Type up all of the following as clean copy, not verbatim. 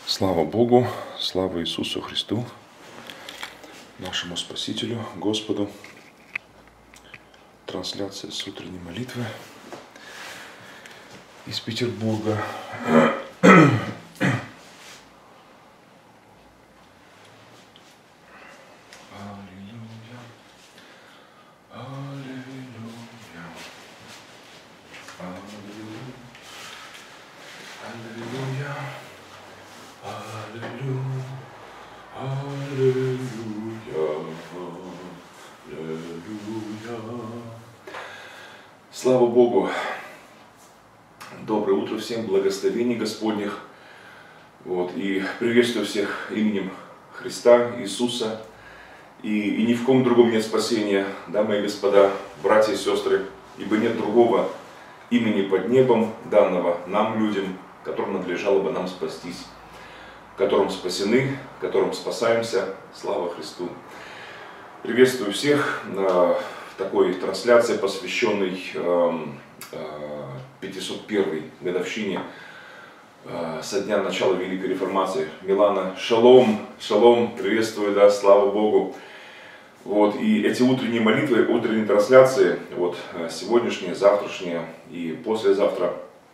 Слава Богу, слава Иисусу Христу, нашему Спасителю, Господу. Трансляция с утренней молитвы из Петербурга. Слава Богу! Доброе утро всем, благословений Господних. И приветствую всех именем Христа, Иисуса. И ни в ком другом нет спасения, дамы и господа, братья и сестры, ибо нет другого имени под небом, данного нам, людям, которым надлежало бы нам спастись, которым спасены, которым спасаемся. Слава Христу! Приветствую всех в такой трансляции, посвященной 501-й годовщине со дня начала Великой Реформации. Милана, шалом, шалом, приветствую, да, слава Богу. И эти утренние молитвы, утренние трансляции, сегодняшние, завтрашние и послезавтра,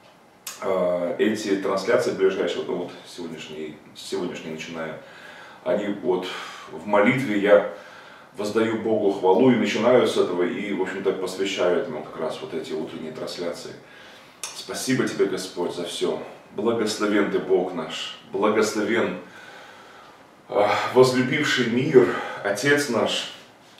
эти трансляции ближайшие, сегодняшние начиная, они в молитве я воздаю Богу хвалу и начинаю с этого, и, в общем-то, посвящаю этому как раз эти утренние трансляции. Спасибо тебе, Господь, за все. Благословен ты, Бог наш, благословен возлюбивший мир, Отец наш,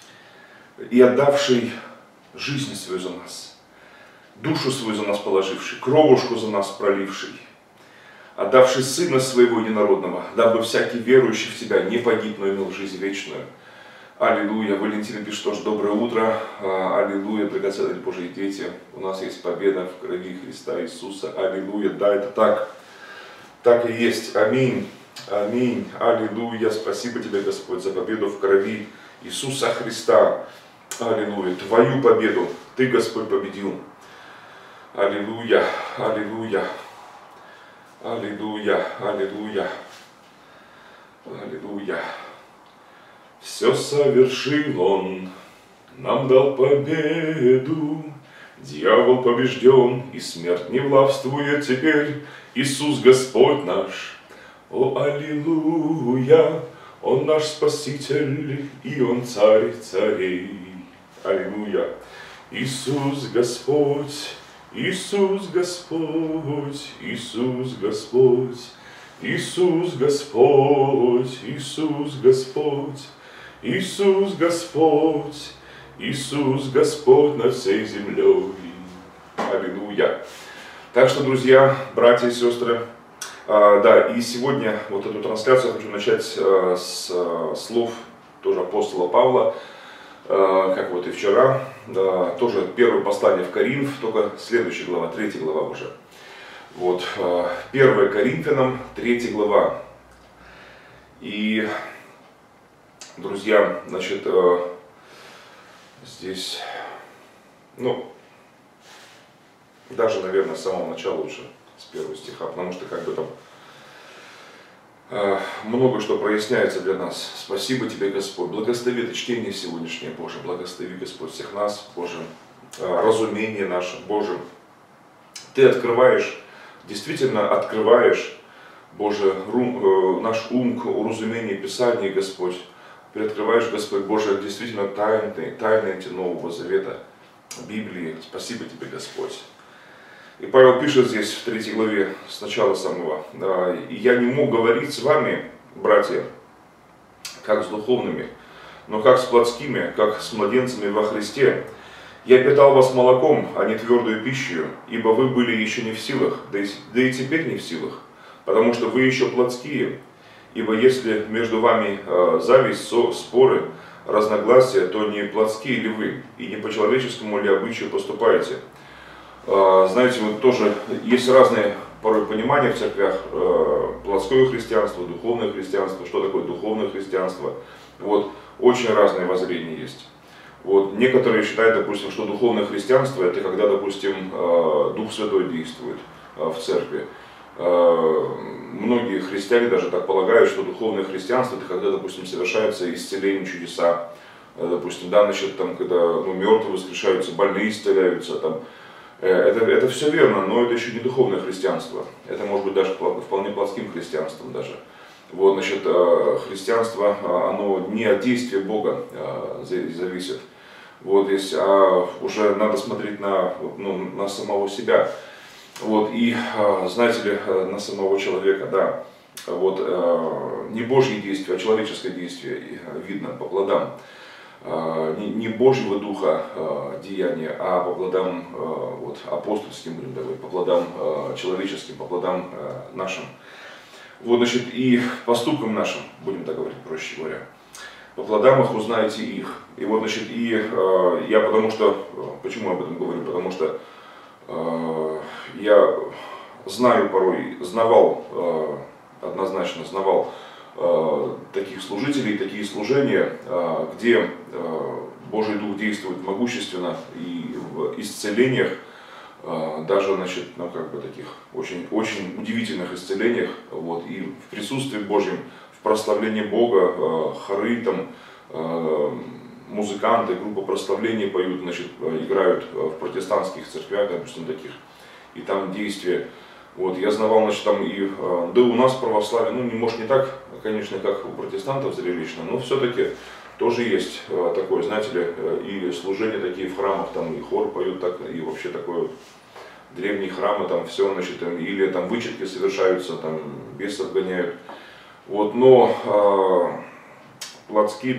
и отдавший жизнь свою за нас, душу свою за нас положивший, кровушку за нас проливший, отдавший Сына Своего Единородного, дабы всякий верующий в Тебя не погиб, но имел жизнь вечную. Аллилуйя. Валентина пишет тоже доброе утро. Аллилуйя, драгоценные Божьи дети. У нас есть победа в крови Христа Иисуса. Аллилуйя. Да, это так. Так и есть. Аминь. Аминь. Аллилуйя. Спасибо тебе, Господь, за победу в крови Иисуса Христа. Аллилуйя. Твою победу ты, Господь, победил. Аллилуйя. Аллилуйя. Аллилуйя. Аллилуйя. Аллилуйя. Все совершил Он, нам дал победу. Дьявол побежден, и смерть не властвует теперь. Иисус Господь наш, о, аллилуйя! Он наш Спаситель, и Он Царь царей. Аллилуйя! Иисус Господь, Иисус Господь, Иисус Господь, Иисус Господь, Иисус Господь. Иисус Господь, Иисус Господь над всей землей. Аллилуйя. Так что, друзья, братья и сестры, и сегодня эту трансляцию хочу начать с слов тоже апостола Павла, как и вчера, тоже первое послание в Коринф, только следующая глава, 3 глава уже. 1 Коринфянам, 3 глава. И, друзья, здесь, даже, наверное, с самого начала лучше, с первого стиха, потому что там много что проясняется для нас. Спасибо тебе, Господь. Благослови это чтение сегодняшнее, Боже. Благослови, Господь, всех нас, Боже. Разумение наше, Боже. Ты открываешь, действительно открываешь, Боже, наш ум к уразумению Писания, Господь. Приоткрываешь, Господь Боже, действительно тайны эти Нового Завета, Библии. Спасибо тебе, Господь. И Павел пишет здесь в 3 главе, с начала самого: «И я не мог говорить с вами, братья, как с духовными, но как с плотскими, как с младенцами во Христе. Я питал вас молоком, а не твердую пищу, ибо вы были еще не в силах, да и теперь не в силах, потому что вы еще плотские. Ибо если между вами зависть, споры, разногласия, то не плотские ли вы, и не по человеческому ли обычаю поступаете?» Знаете, тоже есть разные порой понимания в церквях: плотское христианство, духовное христианство. Что такое духовное христианство? Очень разные воззрения есть. Некоторые считают, допустим, что духовное христианство — это когда, допустим, Дух Святой действует в церкви. Многие христиане даже так полагают, что духовное христианство это когда, допустим, совершаются исцеления, чудеса. Допустим, да, значит, там, когда мертвые воскрешаются, больные исцеляются, там, это все верно, но это еще не духовное христианство. Это может быть даже вполне плотским христианством даже. Вот, значит, христианство, оно не от действия Бога зависит. Вот здесь уже надо смотреть на самого себя. Вот, и, знаете ли, на самого человека, да. Вот, не Божье действие, а человеческое действие видно по плодам. Не Божьего духа деяния, а по плодам вот, апостольским, будем говорить, по плодам человеческим, по плодам нашим. Вот, значит, и поступкам нашим, будем так говорить, проще говоря. По плодам их узнаете их. И вот, значит, и я потому что, почему об этом говорю? Потому что я знаю порой, знавал, однозначно знавал таких служителей, такие служения, где Божий Дух действует могущественно и в исцелениях, даже, значит, ну, как бы таких очень, очень удивительных исцелениях, вот, и в присутствии Божьем, в прославлении Бога, хоры там, музыканты, группа прославления поют, значит, играют в протестантских церквях, допустим, таких, и там действия. Вот, я знавал, значит, там и, да у нас православие, ну, может не так, конечно, как у протестантов зрелищно, но все-таки тоже есть такое, знаете ли, и служения такие в храмах, там и хор поют так, и вообще такое, древние храмы, там все, значит, там, или там вычетки совершаются, там бесов гоняют. Вот, но плотские.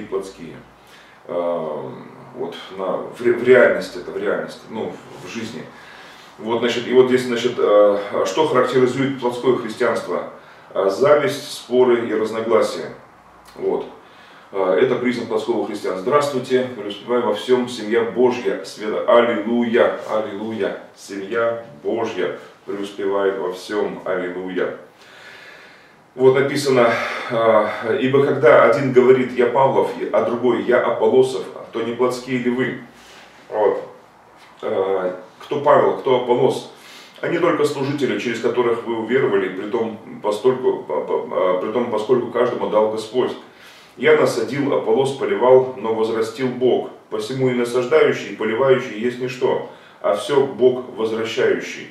Вот в реальности, это в реальности, ну, в жизни. Вот, значит, и вот здесь, значит, что характеризует плотское христианство? Зависть, споры и разногласия. Вот. Это признак плотского христианства. Здравствуйте, преуспевай во всем, семья Божья, света, аллилуйя, аллилуйя, семья Божья преуспевает во всем, аллилуйя. Вот написано, ибо когда один говорит, я Павлов, а другой, я Аполлосов, то не плотские ли вы? Вот. Кто Павел, кто Аполлос? Они только служители, через которых вы уверовали, притом поскольку каждому дал Господь. Я насадил, Аполлос поливал, но возрастил Бог. Посему и насаждающий, и поливающий есть ничто, а все Бог возвращающий.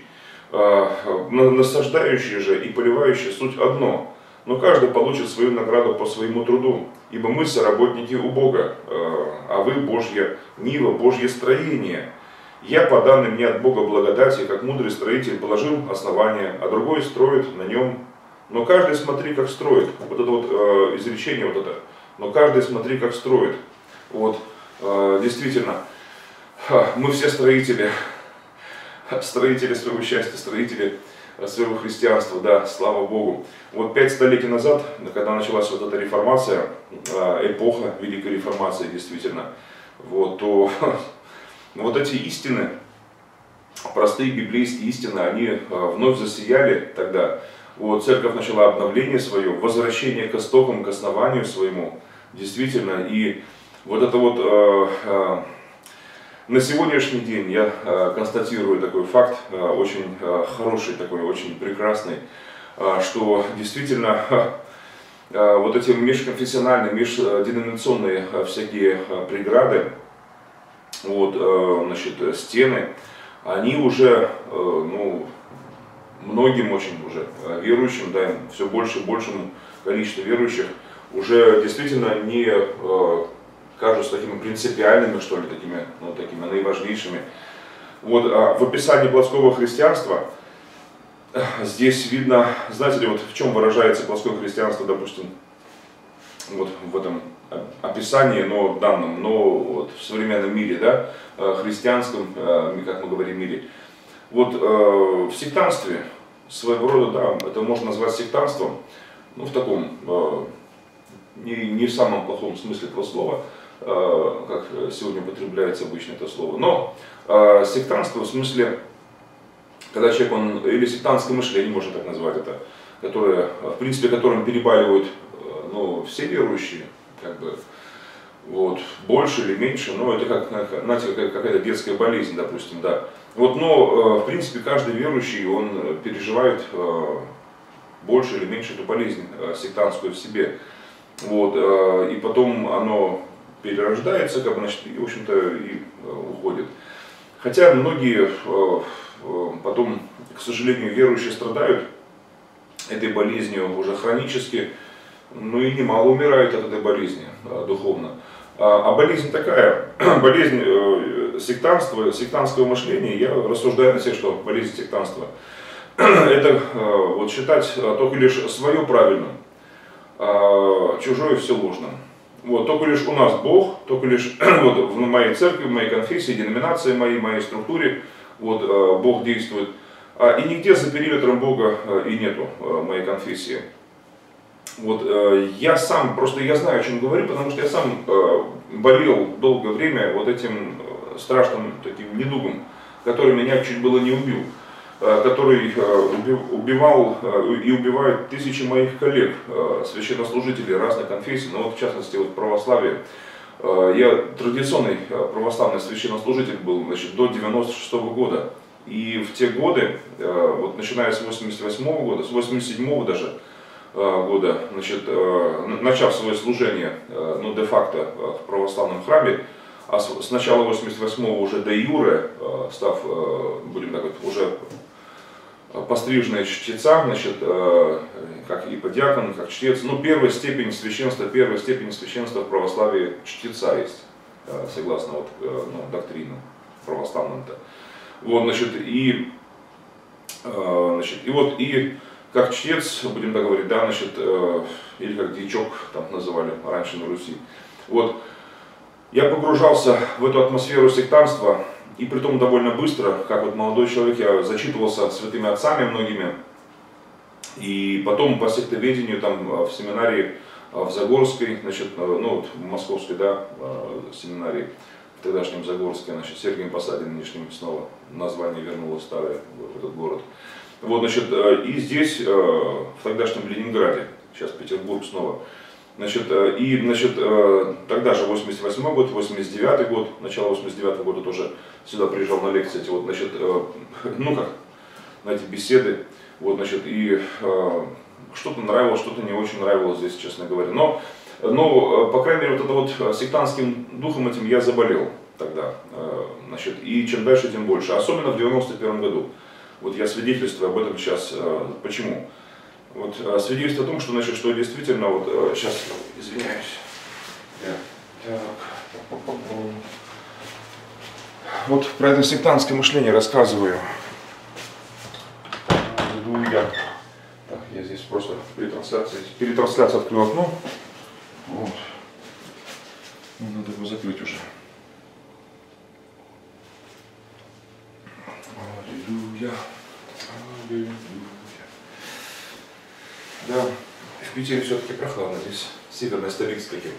Насаждающий же и поливающий суть одно, но каждый получит свою награду по своему труду, ибо мы соработники у Бога, а вы Божья нива, Божье строение. Я, по данным мне от Бога благодати, как мудрый строитель, положил основание, а другой строит на нем. Но каждый смотри, как строит. Вот это вот изречение, вот это. Но каждый смотри, как строит. Вот, действительно, мы все строители, строители своего счастья, строители своего христианства, да, слава Богу. Вот 5 столетий назад, когда началась вот эта реформация, эпоха Великой Реформации, действительно, вот, то вот эти истины, простые библейские истины, они вновь засияли тогда. Вот, церковь начала обновление свое, возвращение к истокам, к основанию своему, действительно. И вот это вот на сегодняшний день я констатирую такой факт, очень хороший, такой очень прекрасный, что действительно вот эти межконфессиональные, межденоминационные всякие преграды, вот, значит, стены, они уже, ну, многим очень уже верующим, да, все больше и большему количеству верующих уже действительно не кажутся такими принципиальными, что ли, такими, ну, такими наиважнейшими. Вот в описании плотского христианства здесь видно, знаете ли, вот в чем выражается плотское христианство, допустим, вот в этом описании, но данном, но вот в современном мире, да, христианском, как мы говорим, мире. Вот в сектантстве своего рода, да, это можно назвать сектантством, ну, в таком, не в самом плохом смысле этого слова, как сегодня употребляется обычно это слово, но сектантство в смысле, когда человек, он, или сектантское мышление, можно так назвать это, которое, в принципе, которым перебаливают, ну, все верующие, как бы, вот, больше или меньше, но это как, знаете, какая-то детская болезнь, допустим, да. Вот, но, в принципе, каждый верующий, он переживает больше или меньше эту болезнь сектантскую в себе. Вот, и потом оно перерождается, как бы, значит, и, в общем-то, и уходит. Хотя многие потом, к сожалению, верующие страдают этой болезнью уже хронически, ну и немало умирают от этой болезни духовно. А болезнь такая, болезнь сектантства, сектантского мышления, я рассуждаю на себе, что болезнь сектантства, это вот считать только лишь свое правильным, а чужое все ложным. Вот, только лишь у нас Бог, только лишь вот, в моей церкви, в моей конфессии, деноминации моей структуре, вот, Бог действует. И нигде за периметром Бога и нету моей конфессии. Вот, я сам, просто я знаю, о чем говорю, потому что я сам болел долгое время вот этим страшным таким недугом, который меня чуть было не убил, который убивал и убивает тысячи моих коллег, священнослужителей разных конфессий, но вот в частности вот православие. Я традиционный православный священнослужитель был, значит, до 96 года. И в те годы, вот начиная с 88 года, с 87 даже года, значит, начав свое служение, ну, де-факто в православном храме, а с начала 88-го уже де юре, став, будем так говорить, уже постриженный чтеца, значит, как иподиакон, как чтец, ну, первая степень священства в православии чтеца есть, согласно вот, ну, доктринам православным-то. Вот, значит, и вот, и как чтец, будем так говорить, да, значит, или как дьячок там называли раньше на Руси. Вот, я погружался в эту атмосферу сектантства, и притом довольно быстро, как вот молодой человек, я зачитывался святыми отцами многими, и потом по сектоведению там в семинарии в Загорской, значит, ну вот в московской, да, семинарии, в тогдашнем Загорске, значит, Сергием Посадиным нынешним снова название вернулось старое в этот город. Вот, значит, и здесь, в тогдашнем Ленинграде, сейчас Петербург снова. Значит, и, значит, тогда же 88 год, 89 год, начало 89 года тоже сюда приезжал на лекции, эти вот, значит, ну как, на эти беседы, вот, значит, и что-то нравилось, что-то не очень нравилось здесь, честно говоря. Но, по крайней мере, вот это вот сектантским духом этим я заболел тогда, значит, и чем дальше, тем больше, особенно в 91 году. Вот я свидетельствую об этом сейчас. Почему? Вот свидетельство о том, что, значит, что действительно, вот сейчас, извиняюсь. Так. Вот про это сектантское мышление рассказываю. Так, я здесь просто перетрансляция открыл окно. Вот. Надо его закрыть уже. Аллилуйя. Аллилуйя. Да, в Питере все-таки прохладно, здесь северная столица таким.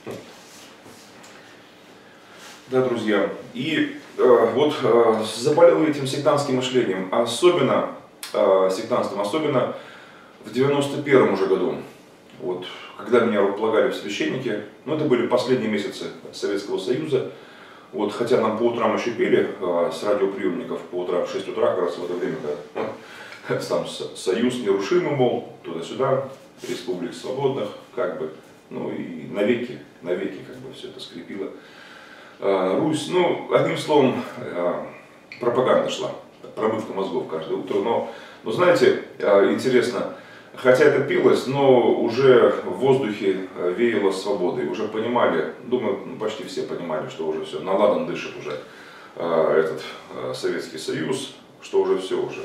Да, друзья, и вот заболел этим сектантским мышлением, особенно сектантством, особенно в 91 уже году, вот, когда меня рукополагали в священники, ну это были последние месяцы Советского Союза, вот, хотя нам по утрам еще пели с радиоприемников, по утрам в 6 утра, как раз в это время, когда там союз нерушимый, мол, туда-сюда, республик свободных, как бы, ну и навеки, как бы все это скрепило Русь. Ну, одним словом, пропаганда шла, промывка мозгов каждое утро. Но знаете, интересно, хотя это пилось, но уже в воздухе веяло свободой. Уже понимали, думаю, почти все понимали, что уже все, наладан дышит уже этот Советский Союз, что уже все уже.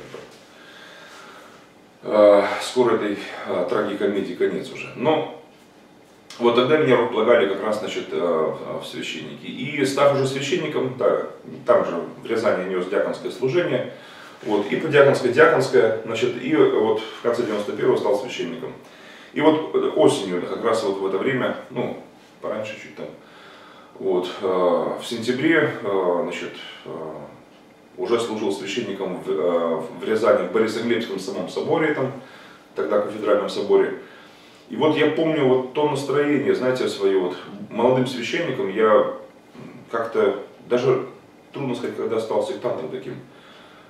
Скоро этой трагикомедии конец уже. Но вот тогда меня рукополагали как раз, значит, в священники. И став уже священником, да, там же в Рязани нес диаконское служение, вот, и диаконское, значит, и вот в конце 91-го стал священником. И вот осенью, как раз вот в это время, ну, пораньше чуть там, вот, в сентябре, значит, уже служил священником в Рязани, в Борисоглебском самом соборе, там, тогда кафедральном соборе. И вот я помню вот то настроение, знаете, свое, вот, молодым священником я как-то, даже трудно сказать, когда стал сектантом таким,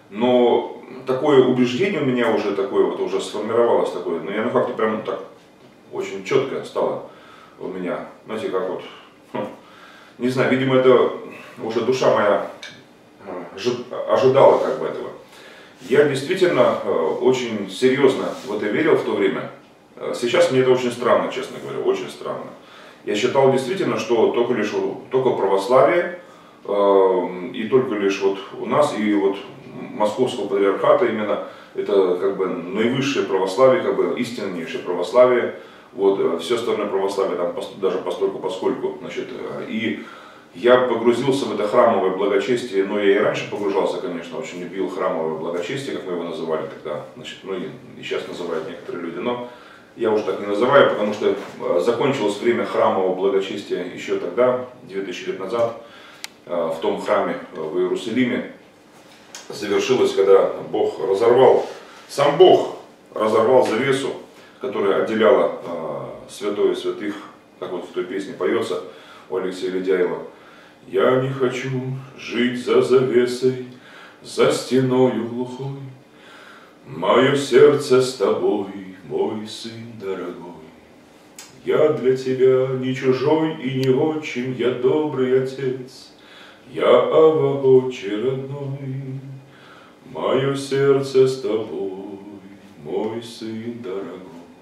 Но такое убеждение у меня уже такое вот уже сформировалось такое, но я как-то прям так очень четко стало у меня, знаете, как вот, не знаю, видимо, это уже душа моя ожидала как бы этого. Я действительно очень серьезно в это верил в то время. Сейчас мне это очень странно, честно говоря, очень странно. Я считал действительно, что только православие и только лишь вот у нас и вот Московского патриархата именно это как бы наивысшее православие, как бы истиннейшее православие. Вот, все остальное православие там даже постольку поскольку, значит, и я погрузился в это храмовое благочестие, но я и раньше погружался, конечно, очень любил храмовое благочестие, как мы его называли тогда, значит, ну и сейчас называют некоторые люди, но я уже так не называю, потому что закончилось время храмового благочестия еще тогда, 2000 лет назад, в том храме в Иерусалиме, завершилось, когда сам Бог разорвал завесу, которая отделяла святое святых, как вот в той песне поется у Алексея Ледяева. «Я не хочу жить за завесой, за стеною глухой. Мое сердце с тобой, мой сын дорогой. Я для тебя не чужой и не отчим, я добрый отец. Я Ава, отче родной. Мое сердце с тобой, мой сын дорогой».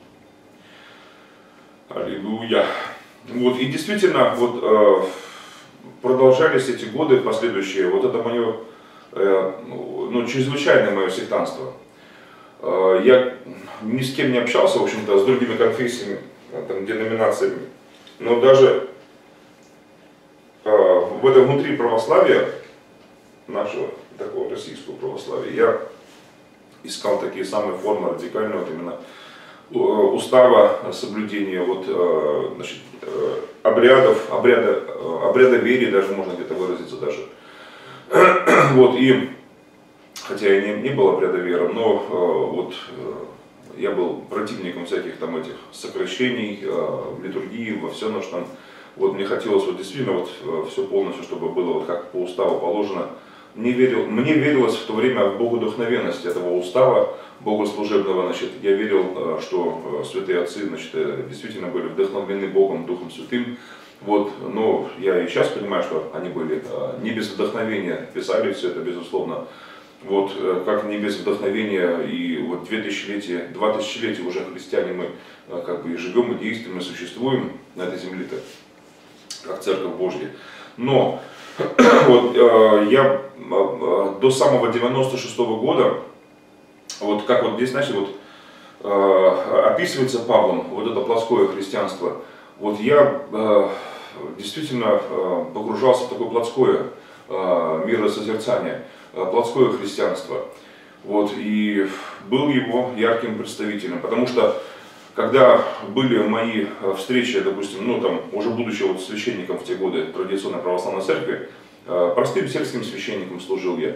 Аллилуйя. Вот, и действительно, вот, продолжались эти годы последующие, вот это мое, ну, чрезвычайное мое сектантство. Я ни с кем не общался, в общем-то, с другими конфессиями, там, деноминациями, но даже в этом внутри православия, нашего такого российского православия, я искал такие самые формы радикальные, вот именно устава соблюдения, вот, значит, обряда веры, даже можно где-то выразиться даже. Вот, и хотя я не был обряда веры, но вот я был противником всяких там этих сокращений в литургии, во всем, что там, вот мне хотелось вот действительно вот все полностью, чтобы было вот как по уставу положено. Мне верилось в то время в богодухновенность этого устава богослужебного, значит, я верил, что святые отцы, значит, действительно были вдохновлены Богом, Духом Святым, вот, но я и сейчас понимаю, что они были не без вдохновения, писали все это, безусловно, вот, как не без вдохновения, и вот 2 тысячелетия уже христиане мы как бы и живем, и действуем, и существуем на этой земле-то, как Церковь Божья, но вот, я до самого 96-го года, вот как вот здесь, знаете, вот описывается Павлом вот это плотское христианство, вот я действительно погружался в такое плотское миросозерцание, плотское христианство, вот, и был его ярким представителем, потому что когда были мои встречи, допустим, ну там, уже будучи вот священником в те годы традиционной православной церкви, простым сельским священником служил я,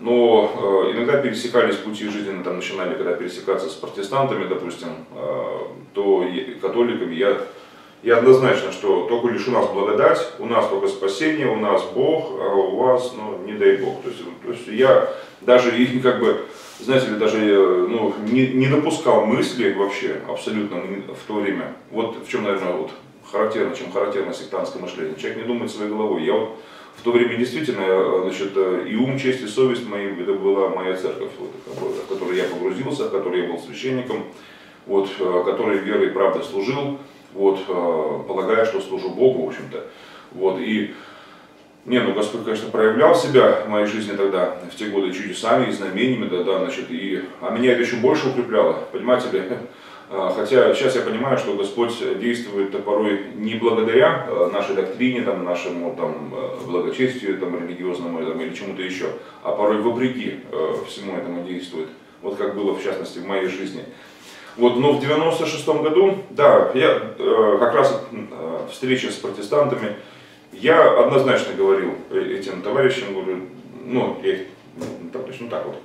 но иногда пересекались пути жизни, там начинали, когда пересекаться с протестантами, допустим, то католиками, я однозначно, что только лишь у нас благодать, у нас только спасение, у нас Бог, а у вас, ну, не дай Бог. То есть я даже и как бы, знаете ли, даже ну, не допускал мысли вообще абсолютно в то время. Вот в чем, наверное, вот чем характерно сектантское мышление. Человек не думает своей головой. Я вот в то время действительно, значит, и ум, честь, и совесть мои, это была моя церковь, вот, в которой я погрузился, в которой я был священником, вот, которой верой и правдой служил, вот, полагая, что служу Богу, в общем-то. Вот, и, ну, Господь, конечно, проявлял себя в моей жизни тогда, в те годы, чудесами и знамениями, да, значит, а меня это еще больше укрепляло, понимаете ли. Хотя сейчас я понимаю, что Господь действует порой не благодаря нашей доктрине, там, нашему там, благочестию там, религиозному там, или чему-то еще, а порой вопреки всему этому действует. Вот как было в частности в моей жизни. Вот, но в 96-м году, да, я как раз встреча с протестантами, я однозначно говорил этим товарищам, говорю, ну, я их, точно так вот,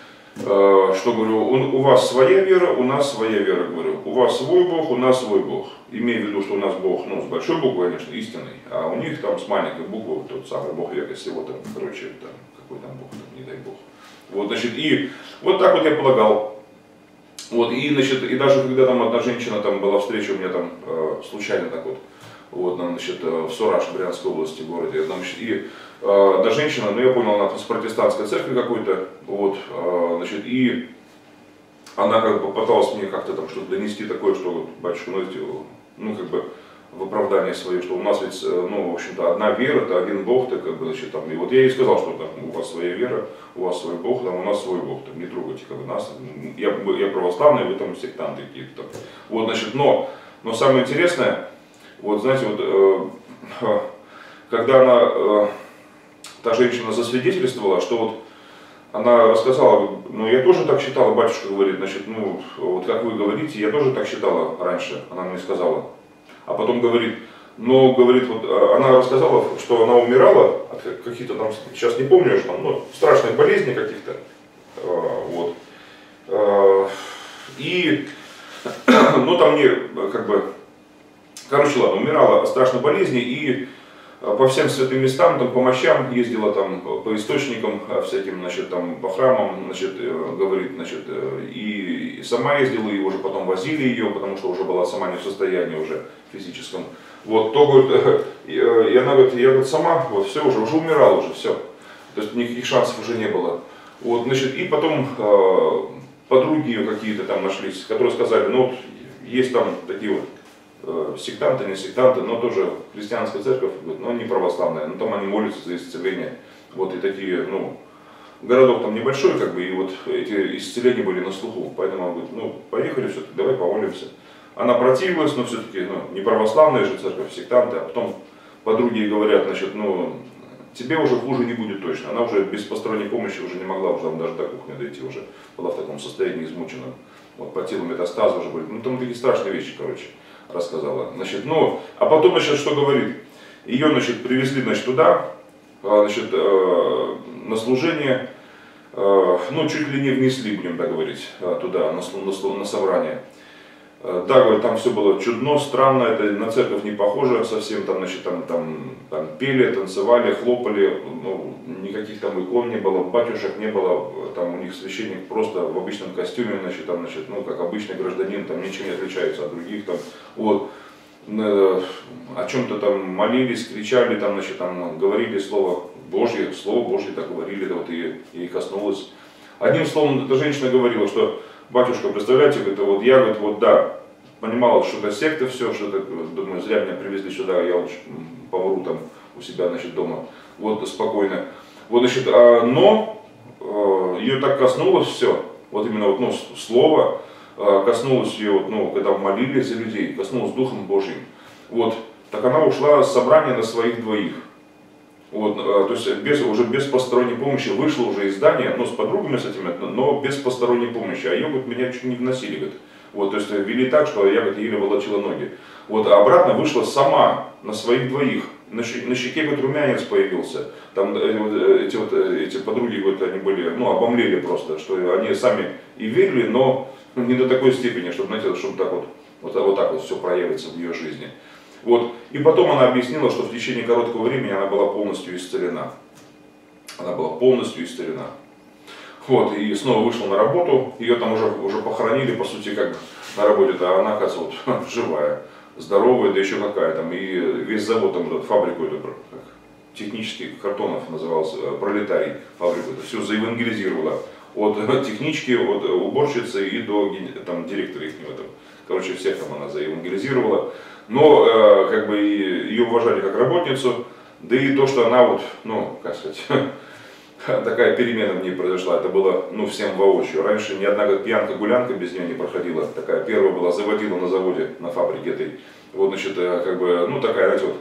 что говорю, у вас своя вера, у нас своя вера, говорю, у вас свой Бог, у нас свой Бог. Имея в виду, что у нас Бог, ну, с большой буквы, конечно, истинный, а у них там с маленькой буквы, тот самый Бог века сего, там, короче, там, какой там Бог, там, не дай Бог. Вот, значит, и вот так вот я полагал. Вот, и, значит, и даже когда там одна женщина, там была встреча у меня там случайно так вот, там, значит, в Сураж, Брянской области, в городе, значит, и одна женщина, ну я понял, она с протестантской церкви какой-то, вот, значит, и она как бы пыталась мне как-то там что-то донести такое, что вот, батюшка, ну как бы в оправдание свое, что у нас ведь, ну, в общем-то, одна вера, это один Бог, так как бы, значит, там, и вот я ей сказал, что там, у вас своя вера, у вас свой Бог, там, у нас свой Бог, там, не трогайте, как бы, нас, я православный, вы там сектанты какие-то там. Вот, значит, но самое интересное, вот, знаете, вот, когда она, та женщина засвидетельствовала, что вот, она рассказала, ну я тоже так считала, батюшка говорит, значит, ну вот как вы говорите, я тоже так считала раньше, она мне сказала. А потом говорит, ну говорит, вот она рассказала, что она умирала от каких-то там, сейчас не помню, что там, ну, страшных болезней каких-то, вот. И, ну там мне как бы, короче ладно, умирала от страшной болезни и по всем святым местам, там, по мощам ездила, там, по источникам всяким, значит, там, по храмам, значит, говорит, значит, и сама ездила, и уже потом возили ее, потому что уже была сама не в состоянии уже физическом. Вот, то, говорит, и она говорит, я, говорит, сама, вот, все, уже умирала уже, все. То есть никаких шансов уже не было. Вот, значит, и потом подруги ее какие-то там нашлись, которые сказали, ну, вот, есть там такие вот, сектанты, не сектанты, но тоже христианская церковь, но не православная, но там они молятся за исцеление. Вот и такие, ну, городок там небольшой, как бы, и вот эти исцеления были на слуху. Поэтому он говорит, ну, поехали все-таки, давай помолимся. Она противилась, но все-таки, ну, не православная же церковь, сектанты, а потом подруги ей говорят, значит, ну, тебе уже хуже не будет точно. Она уже без посторонней помощи уже не могла, уже там даже до кухни дойти, уже была в таком состоянии измученном. Вот по телу метастазы уже были. Ну, там такие страшные вещи, короче, рассказала. Значит, ну, а потом, значит, что говорит? Ее, значит, привезли, значит, туда, значит, на служение, ну, чуть ли не внесли, будем так говорить, туда, на собрание. Да, говорит, там все было чудно, странно, это на церковь не похоже совсем, там, значит, там пели, танцевали, хлопали, ну, никаких там икон не было, батюшек не было, там у них священник просто в обычном костюме, значит, там, значит, ну, как обычный гражданин, там ничем не отличается от других, там, вот, о чем-то там молились, кричали, там, значит, там, говорили Слово Божье, так говорили, да, вот и коснулось. Одним словом, эта женщина говорила, что батюшка, представляете, это вот я, говорит, вот да, понимала, что это секта, все, что это, думаю, зря меня привезли сюда, я лучше помру там у себя, значит, дома, вот спокойно. Вот, значит, но ее так коснулось все, вот именно вот, ну, слово, коснулось ее, вот, ну, когда молились за людей, коснулось Духом Божьим. Вот, так она ушла с собрания на своих двоих. Вот, то есть уже без посторонней помощи вышла уже из здания, ну, с подругами с этими, но без посторонней помощи. А ее, говорит, меня чуть не вносили, говорит. Вот, то есть вели так, что я, говорит, еле волочила ноги. Вот, а обратно вышла сама на своих двоих. На щеке, говорит, румянец появился. Там эти подруги, говорит, они были, ну, обомлели просто, что они сами и верили, но не до такой степени, чтобы, знаете, чтобы так вот так вот все проявится в ее жизни. Вот. И потом она объяснила, что в течение короткого времени она была полностью исцелена. Она была полностью исцелена. Вот. И снова вышла на работу, ее там уже похоронили, по сути, как на работе-то, а она, оказывается, вот, живая, здоровая, да еще какая там. И весь завод, там, вот, фабрику эту, технических картонов назывался, Пролетарий, фабрику эту, все заевангелизировала. От технички, от уборщицы и до там, директора их. Короче, всех там она заевангелизировала. Но как бы ее уважали как работницу, да и то, что она вот, ну, как сказать, такая перемена в ней произошла, это было, ну, всем воочию. Раньше ни одна пьянка-гулянка без нее не проходила, такая первая была, заводила на заводе, на фабрике этой. Вот, значит, как бы, ну, такая, знаете, вот,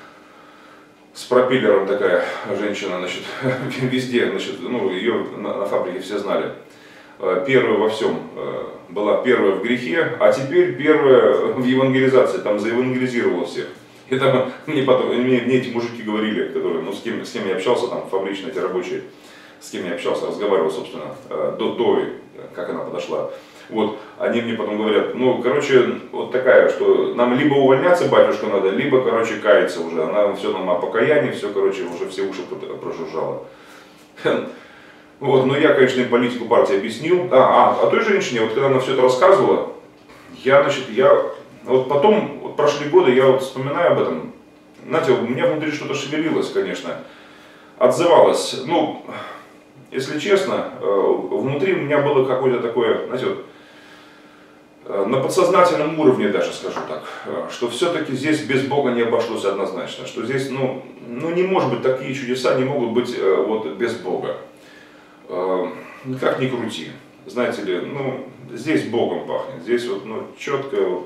с пропеллером такая женщина, значит, везде, значит, ну, ее на фабрике все знали. Первая во всем, была первая в грехе, а теперь первая в евангелизации, там заевангелизировала всех. И там мне эти мужики говорили, которые, ну, с кем я общался, там, фабричные эти рабочие, с кем я общался, разговаривал, собственно, до как она подошла. Вот, они мне потом говорят, ну, короче, вот такая, что нам либо увольняться, батюшка, надо, либо, короче, каяться уже. Она все нам о покаянии, все, короче, уже все уши прожужжала. Вот, но я, конечно, им политику партии объяснил. А той женщине, вот когда она все это рассказывала, вот потом, вот прошли годы, я вот вспоминаю об этом, знаете, у меня внутри что-то шевелилось, конечно, отзывалось. Ну, если честно, внутри у меня было какое-то такое, знаете, вот, на подсознательном уровне даже, скажу так, что все-таки здесь без Бога не обошлось однозначно, что здесь, ну не может быть, такие чудеса не могут быть вот без Бога. Как ни крути, знаете ли, ну, здесь Богом пахнет, здесь вот, ну, четко, вот,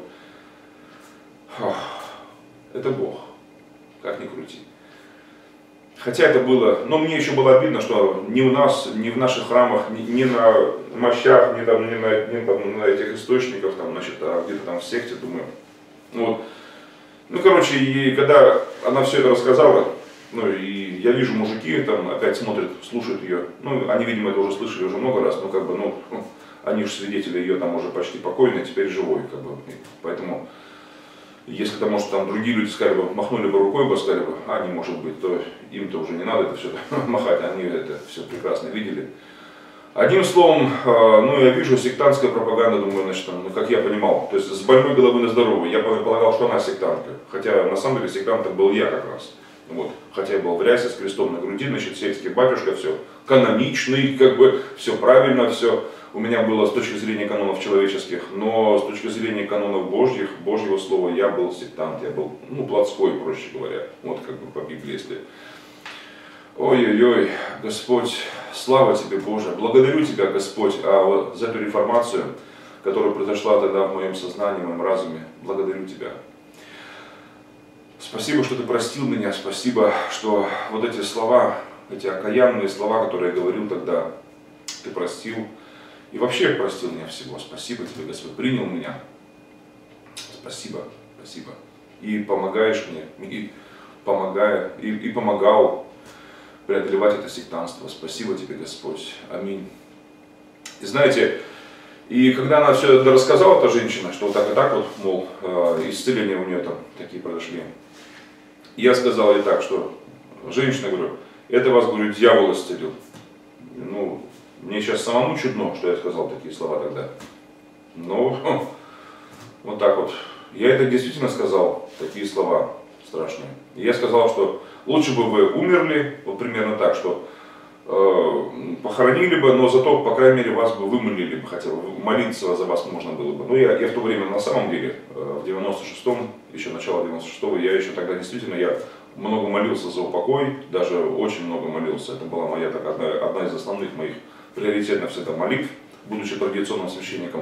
это Бог, как ни крути. Хотя это было, но мне еще было обидно, что ни у нас, ни в наших храмах, ни на мощах, ни на этих источниках, там, значит, а где-то там в секте, думаю. Вот. Ну, короче, и когда она все это рассказала, ну, и я вижу, мужики там опять смотрят, слушают ее, ну, они, видимо, это уже слышали уже много раз, но как бы, ну, они же свидетели ее там уже почти покойной, теперь живой, как бы, поэтому... Если там, может, там другие люди сказали бы, махнули бы рукой бы, сказали бы, не может быть, то им-то уже не надо это все махать, они это все прекрасно видели. Одним словом, ну, я вижу сектантская пропаганда, думаю, значит, ну, как я понимал, то есть с больной головы на здоровую, я полагал, что она сектантка, хотя на самом деле сектантом был я как раз. Вот. Хотя я был в рясе с крестом на груди, значит, сельский батюшка, все каноничный, как бы, все правильно, все у меня было с точки зрения канонов человеческих, но с точки зрения канонов Божьих, Божьего слова, я был сектант, я был, ну, плотской, проще говоря, вот как бы по Библии, если. Ой-ой-ой, Господь, слава Тебе, Боже, благодарю Тебя, Господь, вот за эту реформацию, которая произошла тогда в моем сознании, в моем разуме, благодарю Тебя. Спасибо, что Ты простил меня, спасибо, что вот эти слова, эти окаянные слова, которые я говорил тогда, Ты простил. И вообще простил меня всего. Спасибо Тебе, Господь, принял меня. Спасибо, спасибо. И помогаешь мне, и помогал преодолевать это сектантство. Спасибо Тебе, Господь. Аминь. И знаете, и когда она все это рассказала, эта женщина, что вот так и так вот, мол, исцеления у нее там такие произошли, я сказал ей так, что, женщина, говорю, это вас, говорю, дьявол исцелил. Ну, мне сейчас самому чудно, что я сказал такие слова тогда. Но вот так вот. Я это действительно сказал, такие слова страшные. И я сказал, что лучше бы вы умерли, вот примерно так, что похоронили бы, но зато, по крайней мере, вас бы вымолили бы, хотя бы молиться за вас можно было бы. Ну, я в то время, на самом деле, в 96-м, еще начало 96-го, я еще тогда действительно, я много молился за упокой, даже очень много молился. Это была моя одна из основных моих приоритетных всегда молитв, будучи традиционным священником.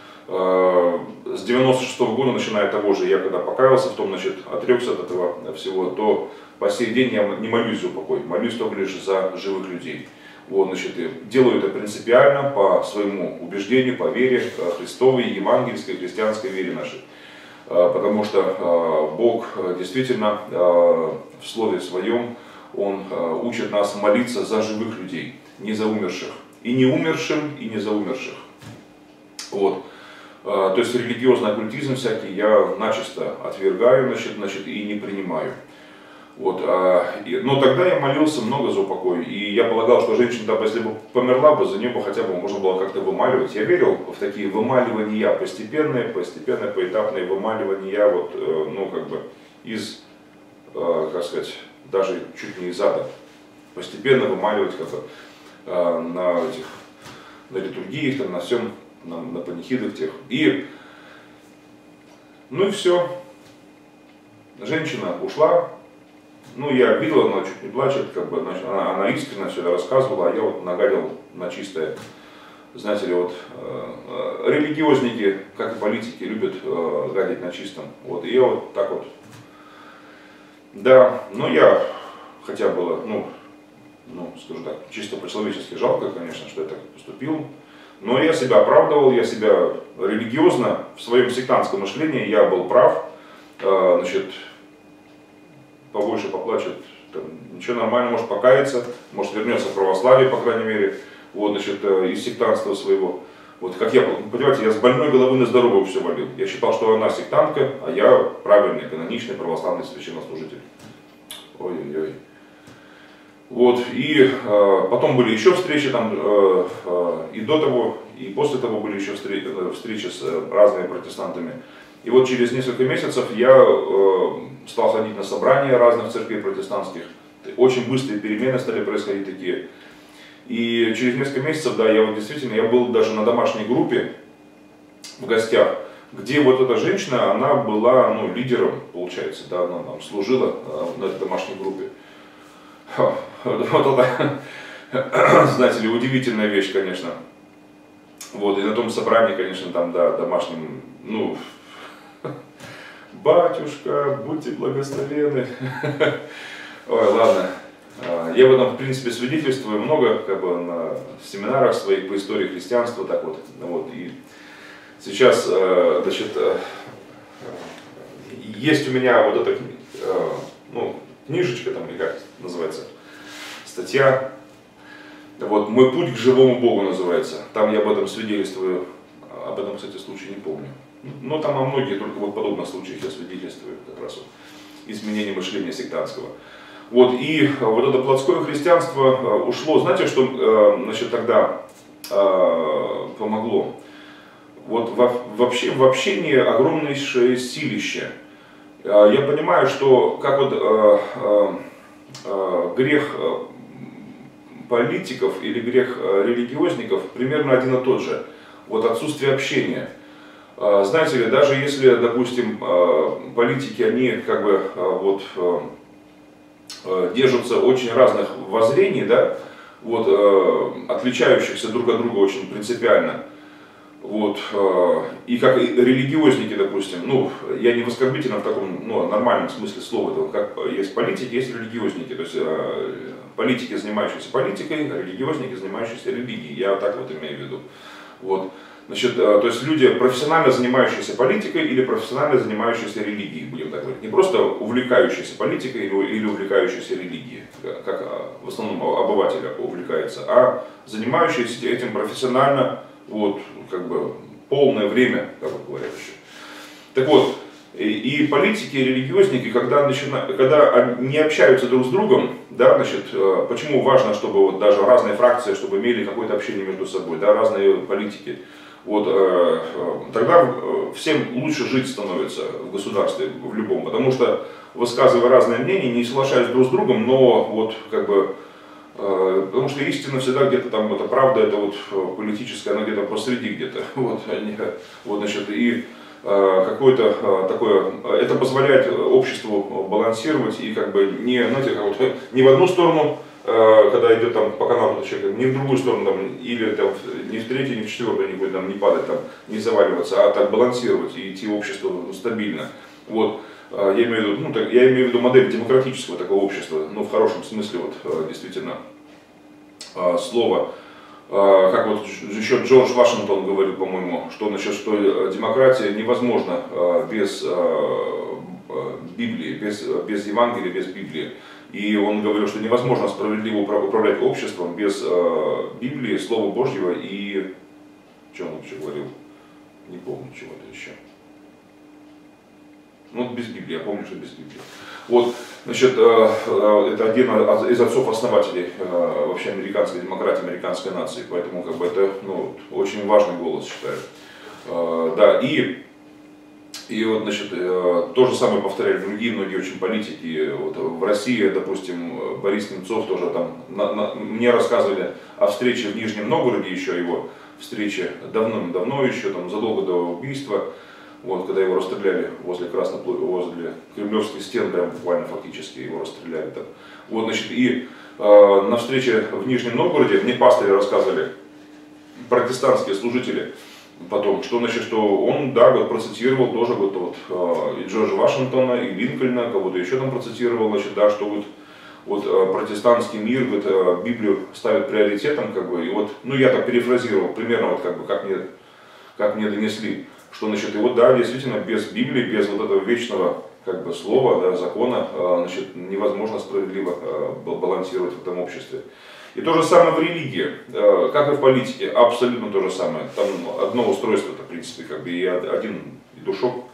С 96-го года, начиная от того же, я когда покаялся в том, значит, отрекся от этого всего, то по сей день я не молюсь за упокой, молюсь только лишь за живых людей. Вот, значит, делаю это принципиально, по своему убеждению, по вере Христовой, евангельской, христианской вере нашей. Потому что Бог действительно в Слове Своем, Он учит нас молиться за живых людей, не за умерших. И не умершим, и не за умерших. Вот. То есть религиозный оккультизм всякий я начисто отвергаю, значит, и не принимаю. Вот. Но тогда я молился много за упокой. И я полагал, что женщина, если бы померла бы, за нее бы хотя бы можно было как-то вымаливать. Я верил в такие вымаливания, постепенные, поэтапные вымаливания, вот, ну, как бы, из, как сказать, даже чуть не из ада. Постепенно вымаливать как-то. На литургиях, там, на всем, на панихидах тех. И, ну и все. Женщина ушла. Ну, я видел, она чуть не плачет, как бы, значит, она искренне все это рассказывала, а я вот нагадил на чистое. Знаете ли, вот религиозники, как и политики, любят гадить на чистом. Вот, и я вот так вот. Да, но я, хотя было, ну, скажу так, чисто по-человечески жалко, конечно, что я так поступил. Но я себя оправдывал, я себя религиозно, в своем сектантском мышлении я был прав. Значит, побольше поплачет, там, ничего, нормально, может покаяться, может вернется в православие, по крайней мере, вот, значит, из сектантства своего. Вот, как я, понимаете, я с больной головы на здоровую все валил. Я считал, что она сектантка, а я правильный, каноничный православный священнослужитель. Ой-ой-ой. Вот, и потом были еще встречи там, и до того, и после того были еще встречи с разными протестантами. И вот через несколько месяцев я стал ходить на собрания разных церквей протестантских. Очень быстрые перемены стали происходить такие. И через несколько месяцев, да, я вот действительно, я был даже на домашней группе в гостях, где вот эта женщина, она была, ну, лидером, получается, да, она там служила на этой домашней группе. Вот это, знаете ли, удивительная вещь, конечно. Вот, и на том собрании, конечно, там, да, домашнем, ну, батюшка, будьте благословенны. Ой, ладно. Я в этом, в принципе, свидетельствую много, как бы, на семинарах своих по истории христианства, так вот. Вот. И сейчас, значит, есть у меня вот эта, ну, книжечка, там, или как называется, статья, вот, «Мой путь к живому Богу» называется. Там я об этом свидетельствую, об этом, кстати, случае не помню. Но там о многих только вот подобных случаях я свидетельствую, как раз вот, изменение мышления сектантского. Вот, и вот это плотское христианство ушло, знаете, что, значит, тогда помогло? Вот вообще в общении огромнейшее силище. Я понимаю, что как вот грех политиков или грех религиозников примерно один и тот же. Вот отсутствие общения. Знаете ли, даже если, допустим, политики, они как бы вот держатся очень разных воззрений, да, вот, отличающихся друг от друга очень принципиально. Вот, и как религиозники, допустим, ну, я не в оскорбительном, в таком, ну, нормальном смысле слова, как есть политики, есть религиозники, то есть политики, занимающиеся политикой, религиозники, занимающиеся религией, я так вот имею в виду. Вот. Значит, то есть люди, профессионально занимающиеся политикой или профессионально занимающиеся религией, будем так говорить. Не просто увлекающиеся политикой или увлекающиеся религией, как в основном обыватель увлекается, а занимающиеся этим профессионально, вот, как бы, полное время, как бы говорят еще. Так вот, и политики, и религиозники, когда не общаются друг с другом, да, значит, почему важно, чтобы вот даже разные фракции, чтобы имели какое-то общение между собой, да, разные политики, вот, тогда всем лучше жить становится в государстве, в любом, потому что, высказывая разные мнения, не соглашаясь друг с другом, но вот как бы, потому что истина всегда где-то там, это правда, это вот политическая, она где-то посреди где-то, вот, вот, значит, и какое-то такое, это позволяет обществу балансировать и как бы не, знаете, как вот, не в одну сторону, когда идет там по каналу человек, не в другую сторону, там, или там, не в третью, не в четвертую, не будет там, не падать, там, не заваливаться, а так балансировать и идти обществу стабильно. Вот. Я имею в виду, ну, я имею в виду модель демократического такого общества, ну, в хорошем смысле, вот, действительно, слова. Как вот еще Джордж Вашингтон говорил, по-моему, что, значит, что демократия невозможна без Библии, без Евангелия, без Библии. И он говорил, что невозможно справедливо управлять обществом без Библии, Слова Божьего и... Что он еще говорил? Не помню чего-то еще. Ну, без Библии, я помню, что без Библии. Вот, значит, это один из отцов-основателей вообще американской демократии, американской нации, поэтому как бы это, ну, очень важный голос, считаю. Да, и вот, значит, то же самое повторяли другие многие очень политики. Вот в России, допустим, Борис Немцов тоже там, мне рассказывали о встрече в Нижнем Новгороде, еще его встрече давно еще, там, задолго до убийства. Вот, когда его расстреляли возле Кремлевских стен, прям буквально фактически его расстреляли там. Вот, значит, и на встрече в Нижнем Новгороде мне пастыри рассказывали, протестантские служители, потом, что, значит, что он, да, вот, процитировал тоже вот, и Джорджа Вашингтона, и Линкольна, кого-то еще там процитировал, значит, да, что вот протестантский мир, вот, Библию ставит приоритетом, как бы, и вот, ну, я так перефразировал, примерно вот, как бы, как мне донесли. Что, значит, и вот, да, действительно, без Библии, без вот этого вечного, как бы, слова, да, закона, значит, невозможно справедливо балансировать в этом обществе. И то же самое в религии, как и в политике, абсолютно то же самое. Там одно устройство, в принципе, как бы, и один душок.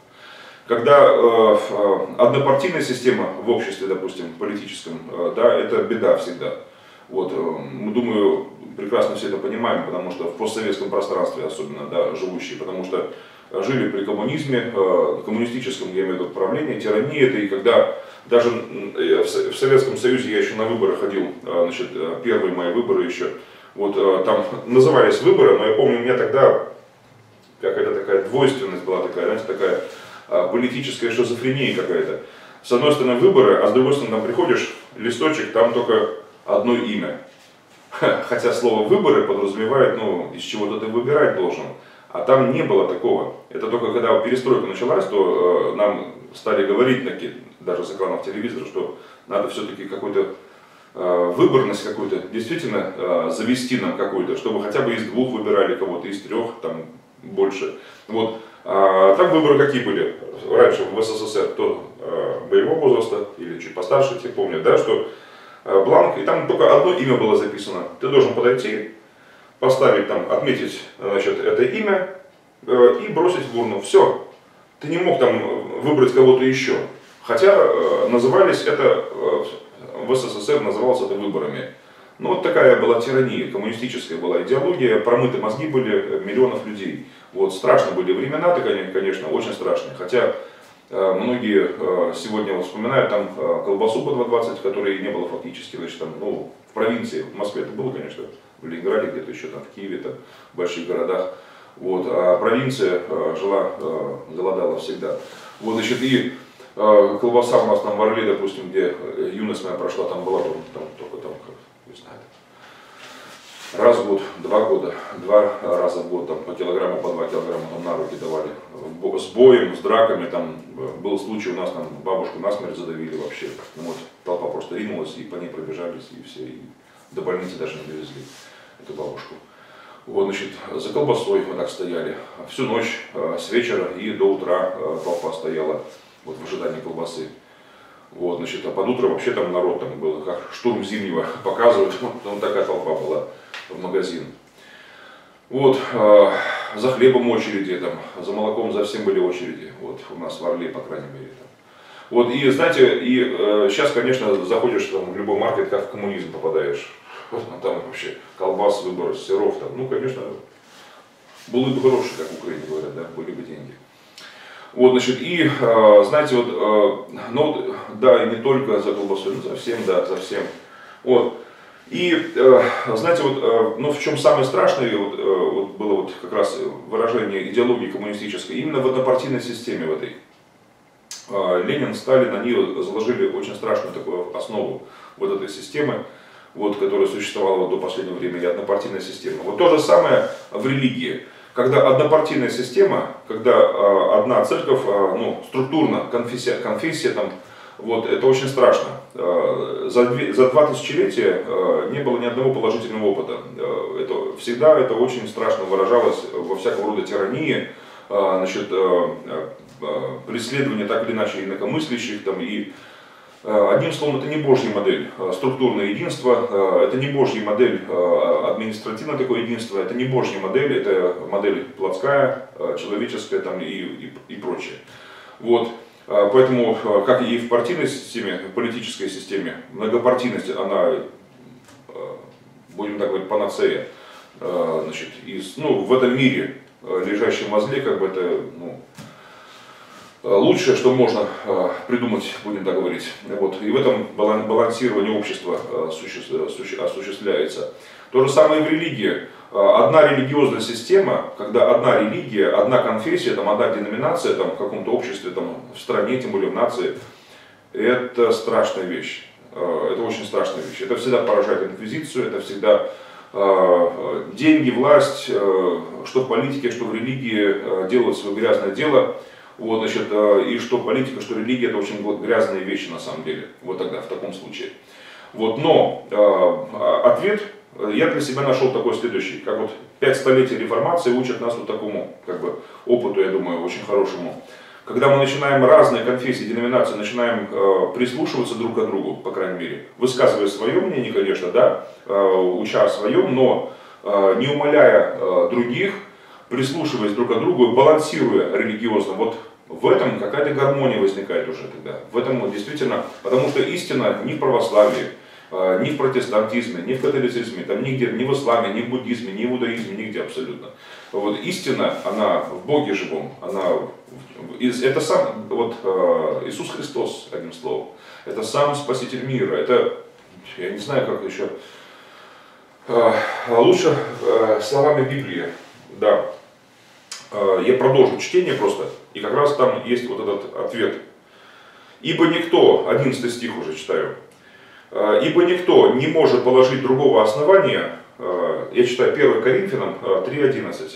Когда однопартийная система в обществе, допустим, политическом, да, это беда всегда. Вот, мы, думаю, прекрасно все это понимаем, потому что в постсоветском пространстве особенно, да, живущие, потому что жили при коммунизме, коммунистическом, я имею в виду, правлении, тирании это, и когда даже в Советском Союзе я еще на выборы ходил, значит, первые мои выборы еще, вот там назывались выборы, но я помню, у меня тогда какая-то такая двойственность была такая, знаете, такая политическая шизофрения какая-то. С одной стороны выборы, а с другой стороны там приходишь, листочек, там только одно имя. Хотя слово выборы подразумевает, ну, из чего-то ты выбирать должен. А там не было такого. Это только когда перестройка началась, то нам стали говорить, даже с экранов телевизора, что надо все-таки какой-то выборность какую-то действительно завести нам какую-то, чтобы хотя бы из двух выбирали кого-то, из трех, там больше. Вот. Там выборы какие были? Раньше в СССР, кто боевого возраста или чуть постарше, те помнят, да, что бланк, и там только одно имя было записано. Ты должен подойти, поставить там, отметить, значит, это имя и бросить в урну. Все. Ты не мог там выбрать кого-то еще. Хотя назывались это, в СССР называлось это выборами. Ну вот такая была тирания, коммунистическая была идеология, промыты мозги были миллионов людей. Вот страшно были времена-то, конечно, очень страшные. Хотя многие сегодня вспоминают там колбасу по 2,20, которой не было фактически, значит, там, ну, в провинции, в Москве это было, конечно, в Ленинграде, где-то еще там в Киеве, там, в больших городах. Вот, а провинция жила, голодала всегда. Вот, значит, и колбаса у нас там в Орле, допустим, где юность моя прошла, там была там, только там, не знаю, раз в год, 2 года, 2 раза в год, там, по килограмму, по 2 килограмма там, на руки давали. С боем, с драками, там, был случай, у нас там бабушку насмерть задавили вообще. Ну, вот, толпа просто ринулась, и по ней пробежались, и все, и до больницы даже не довезли эту бабушку. Вот, значит, за колбасой мы так стояли. Всю ночь, с вечера и до утра толпа стояла вот, в ожидании колбасы. Вот, значит, а под утро вообще там народ там был, как штурм зимнего показывают, вот такая толпа была в магазин. Вот, за хлебом очереди, там, за молоком, за всем были очереди, вот, у нас в Орле, по крайней мере. Там. Вот, и знаете, и сейчас, конечно, заходишь там, в любой маркет, как в коммунизм попадаешь. Там вообще колбас, выбор, сыров, там, ну, конечно, были бы хорошие, как в Украине говорят, да, были бы деньги. Вот, значит, и, знаете, вот, ну, да, и не только за колбасой, но за всем, да, за всем. Вот, и, знаете, вот, ну, в чем самое страшное, вот было вот как раз выражение идеологии коммунистической, именно в однопартийной системе в этой. Ленин, Сталин, они заложили очень страшную такую основу вот этой системы, вот, которая существовала вот до последнего времени, однопартийная система. Вот то же самое в религии. Когда однопартийная система, когда одна церковь, ну, структурно, конфессия там, вот, это очень страшно. За 2 тысячелетия не было ни одного положительного опыта. Это, всегда это очень страшно выражалось во всякого рода тирании, значит, преследование так или иначе инакомыслящих, там, и одним словом, это не Божья модель, структурное единство, это не Божья модель, административное такое единство, это не Божья модель, это модель плотская, человеческая там, и прочее. Вот. Поэтому, как и в партийной системе, в политической системе, многопартийность, она, будем так говорить, панацея, значит, ну, в этом мире, лежащем возле, как бы это, ну, лучшее, что можно придумать, будем так говорить. Вот. И в этом балансирование общества осуществляется. То же самое и в религии. Одна религиозная система, когда одна религия, одна конфессия, там, одна деноминация там, в каком-то обществе, там, в стране, тем более в нации, это страшная вещь. Это очень страшная вещь. Это всегда поражает инквизицию, это всегда деньги, власть, что в политике, что в религии делают свое грязное дело. Вот, значит, и что политика, что религия, это очень грязные вещи на самом деле, вот тогда, в таком случае. Вот, но ответ я для себя нашел такой следующий, как вот 5 столетий реформации учат нас вот такому, как бы, опыту, я думаю, очень хорошему. Когда мы начинаем разные конфессии, деноминации, начинаем прислушиваться друг к другу, по крайней мере, высказывая свое мнение, конечно, да, уча о своем, но не умаляя других, прислушиваясь друг к другу, балансируя религиозно, вот в этом какая-то гармония возникает уже тогда. В этом действительно, потому что истина не в православии, Ни в протестантизме, ни в католицизме, там нигде, ни в исламе, ни в буддизме, ни в иудаизме, нигде абсолютно. Вот, истина, она в Боге живом, это сам, вот, Иисус Христос, одним словом, это сам Спаситель мира, это, я не знаю, как еще, лучше словами Библии, да. Я продолжу чтение просто, и как раз там есть вот этот ответ. «Ибо никто», 11 стих уже читаю, «ибо никто не может положить другого основания», я читаю 1 Коринфянам 3:11,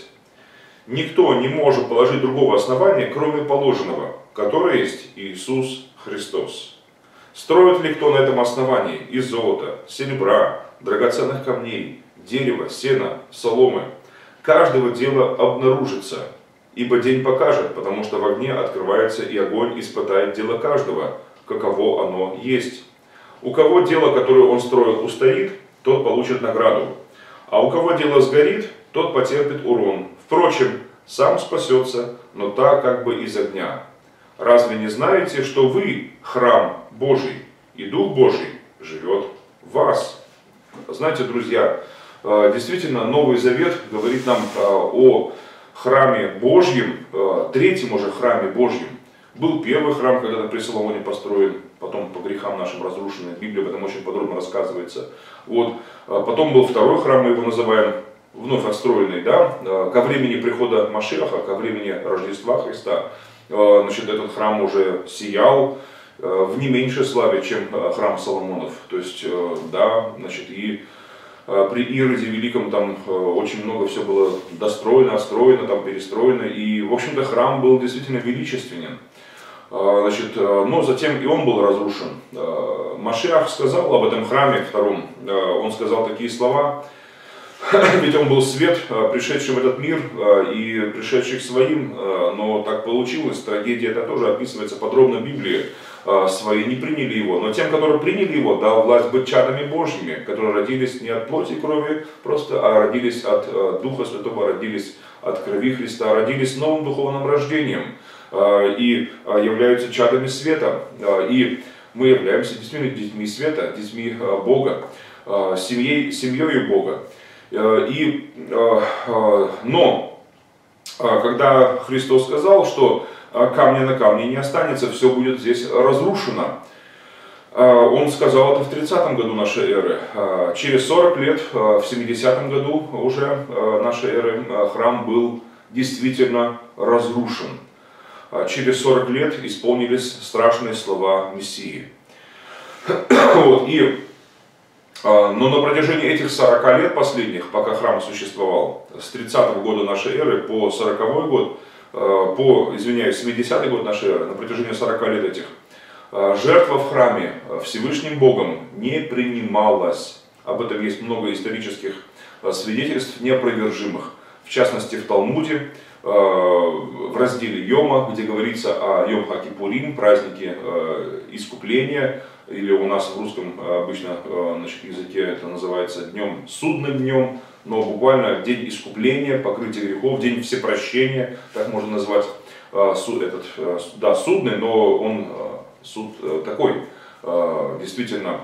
«никто не может положить другого основания, кроме положенного, которое есть Иисус Христос. Строит ли кто на этом основании из золота, серебра, драгоценных камней, дерева, сена, соломы? Каждого дела обнаружится, ибо день покажет, потому что в огне открывается и огонь испытает дело каждого, каково оно есть. У кого дело, которое он строил, устоит, тот получит награду, а у кого дело сгорит, тот потерпит урон. Впрочем, сам спасется, но так как бы из огня. Разве не знаете, что вы храм Божий, и Дух Божий живет в вас?» Знаете, друзья, действительно, Новый Завет говорит нам о храме Божьем, третьем уже храме Божьем. Был первый храм, когда при Соломоне построен, потом по грехам нашим разрушенный. Библия об этом очень подробно рассказывается. Вот. Потом был второй храм, мы его называем вновь отстроенный, да, ко времени прихода Машиаха, ко времени Рождества Христа. Значит, этот храм уже сиял в не меньшей славе, чем храм Соломонов. То есть, да, значит, и при Ироде Великом там очень много все было достроено, отстроено, там перестроено. И, в общем-то, храм был действительно величественен. Значит, но затем и он был разрушен. Машиах сказал об этом храме втором, он сказал такие слова: «Ведь он был свет, пришедший в этот мир и пришедший к своим, но так получилось, трагедия это тоже описывается подробно в Библии, свои не приняли его, но тем, которые приняли его, дал власть быть чадами Божьими, которые родились не от плоти и крови просто, а родились от Духа Святого, родились от крови Христа, родились новым духовным рождением и являются чадами света, и мы являемся действительно детьми света, детьми Бога, семьей Бога. Но когда Христос сказал, что камня на камне не останется, все будет здесь разрушено, Он сказал это в 30-м году нашей эры. Через 40 лет, в 70-м году уже нашей эры, храм был действительно разрушен. Через 40 лет исполнились страшные слова Мессии. Вот, но на протяжении этих 40 лет последних, пока храм существовал, с 30-го года нашей эры по 40-й год, по 70-й год нашей эры, на протяжении 40 лет этих, жертва в храме Всевышним Богом не принималась. Об этом есть много исторических свидетельств неопровержимых. В частности, в Талмуде, в разделе Йома, где говорится о Йом Ха-Кипурим, празднике искупления, или у нас в русском обычно языке это называется судным днем, но буквально день искупления, покрытия грехов, день всепрощения, так можно назвать судный, но он суд такой, действительно,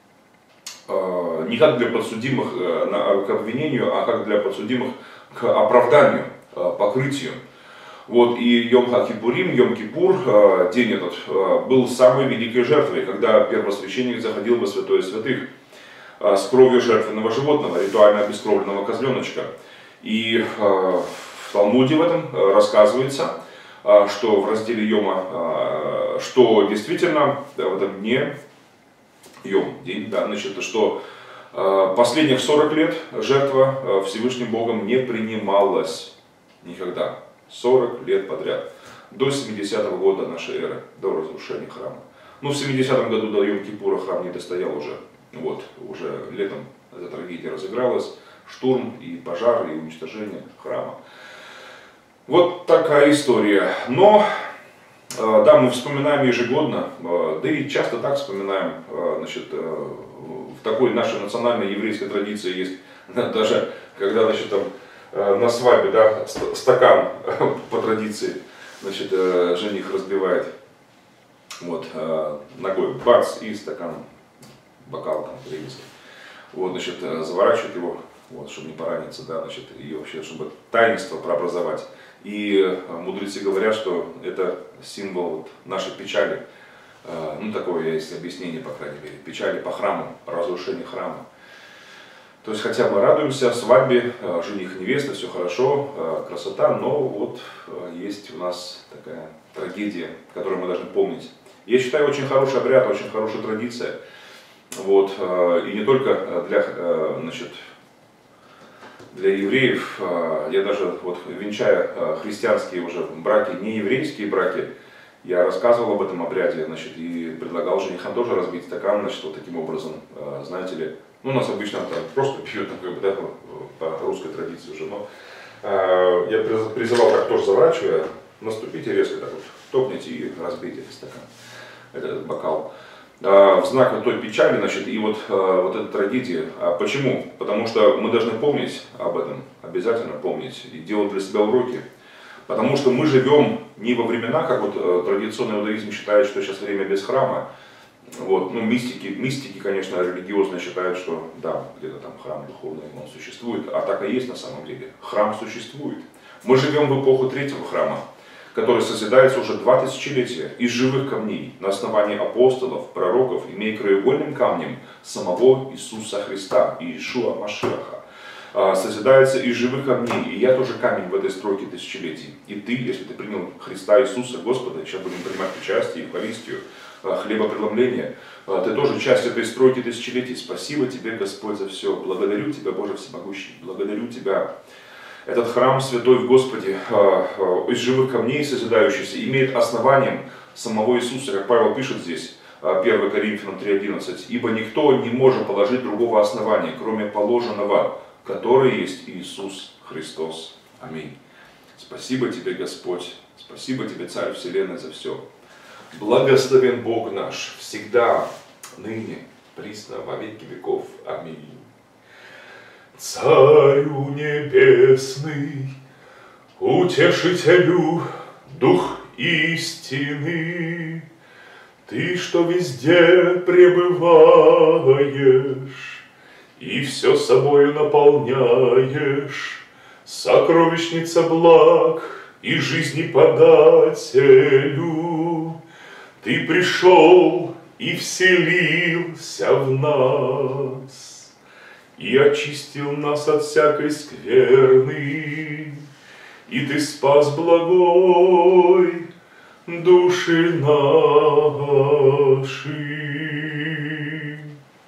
не как для подсудимых к обвинению, а как для подсудимых к оправданию, покрытию. Вот, и Йом Ха-Кипурим, Йом-Кипур, день этот, был самой великой жертвой, когда первосвященник заходил во святое святых с кровью жертвенного животного, ритуально обескровленного козленочка. И в Талмуде в этом рассказывается, что в разделе Йома, что действительно в этом дне, день, да, значит, что последних 40 лет жертва Всевышним Богом не принималась никогда. 40 лет подряд. До 70-го года нашей эры, до разрушения храма. Ну, в 70-м году до Йом-Кипура храм не достоял уже. Вот, уже летом эта трагедия разыгралась. Штурм и пожар, и уничтожение храма. Вот такая история. Но, да, мы вспоминаем ежегодно, да и часто так вспоминаем, значит, в такой нашей национальной еврейской традиции есть, даже когда, значит, там, на свадьбе, да, стакан по традиции, значит, жених разбивает, вот, ногой, бац, и стакан бокал там древесный. Вот, значит, заворачивают его, вот, чтобы не пораниться, да, значит, и вообще, чтобы таинство прообразовать. И мудрецы говорят, что это символ вот нашей печали. Ну, такое есть объяснение, по крайней мере, печали по храму, разрушение храма. То есть, хотя мы радуемся свадьбе, жених и невеста, все хорошо, красота, но вот есть у нас такая трагедия, которую мы должны помнить. Я считаю, очень хороший обряд, очень хорошая традиция. Вот, и не только значит, для евреев, я даже вот, венчая христианские уже браки, не еврейские браки, я рассказывал об этом обряде, значит, и предлагал женихам тоже разбить стакан, значит, вот таким образом, знаете ли, ну, у нас обычно там просто пьют, как бы, да, по русской традиции уже, но я призывал, так тоже заворачивая, наступите резко, так вот, топните и разбейте этот стакан, этот бокал. В знак той печали, значит, и вот эта трагедия. Почему? Потому что мы должны помнить об этом, обязательно помнить и делать для себя уроки. Потому что мы живем не во времена, как вот традиционный иудаизм считает, что сейчас время без храма. Вот, ну, мистики, конечно, религиозные считают, что да, где-то там храм духовный, он существует, а так и есть на самом деле. Храм существует. Мы живем в эпоху третьего храма, который созидается уже 2 тысячелетия из живых камней на основании апостолов, пророков, имея краеугольным камнем самого Иисуса Христа, Иешуа Машиаха. Созидается из живых камней, и я тоже камень в этой стройке тысячелетий. И ты, если ты принял Христа Иисуса Господа, сейчас будем принимать участие, Евхаристию, хлебопреломление, ты тоже часть этой стройки тысячелетий. Спасибо тебе, Господь, за все. Благодарю тебя, Боже Всемогущий, благодарю тебя. Этот храм святой в Господе, из живых камней созидающийся, имеет основанием самого Иисуса, как Павел пишет здесь, 1 Коринфянам 3:11. «Ибо никто не может положить другого основания, кроме положенного, который есть Иисус Христос». Аминь. Спасибо тебе, Господь, спасибо тебе, Царь Вселенной, за все. Благословен Бог наш всегда, ныне, присно, во веки веков. Аминь. Царю небесный, утешителю, дух истины, ты, что везде пребываешь и все собою наполняешь, сокровищница благ и жизни подателю, ты пришел и вселился в нас и очистил нас от всякой скверны, и ты спас благой души наши.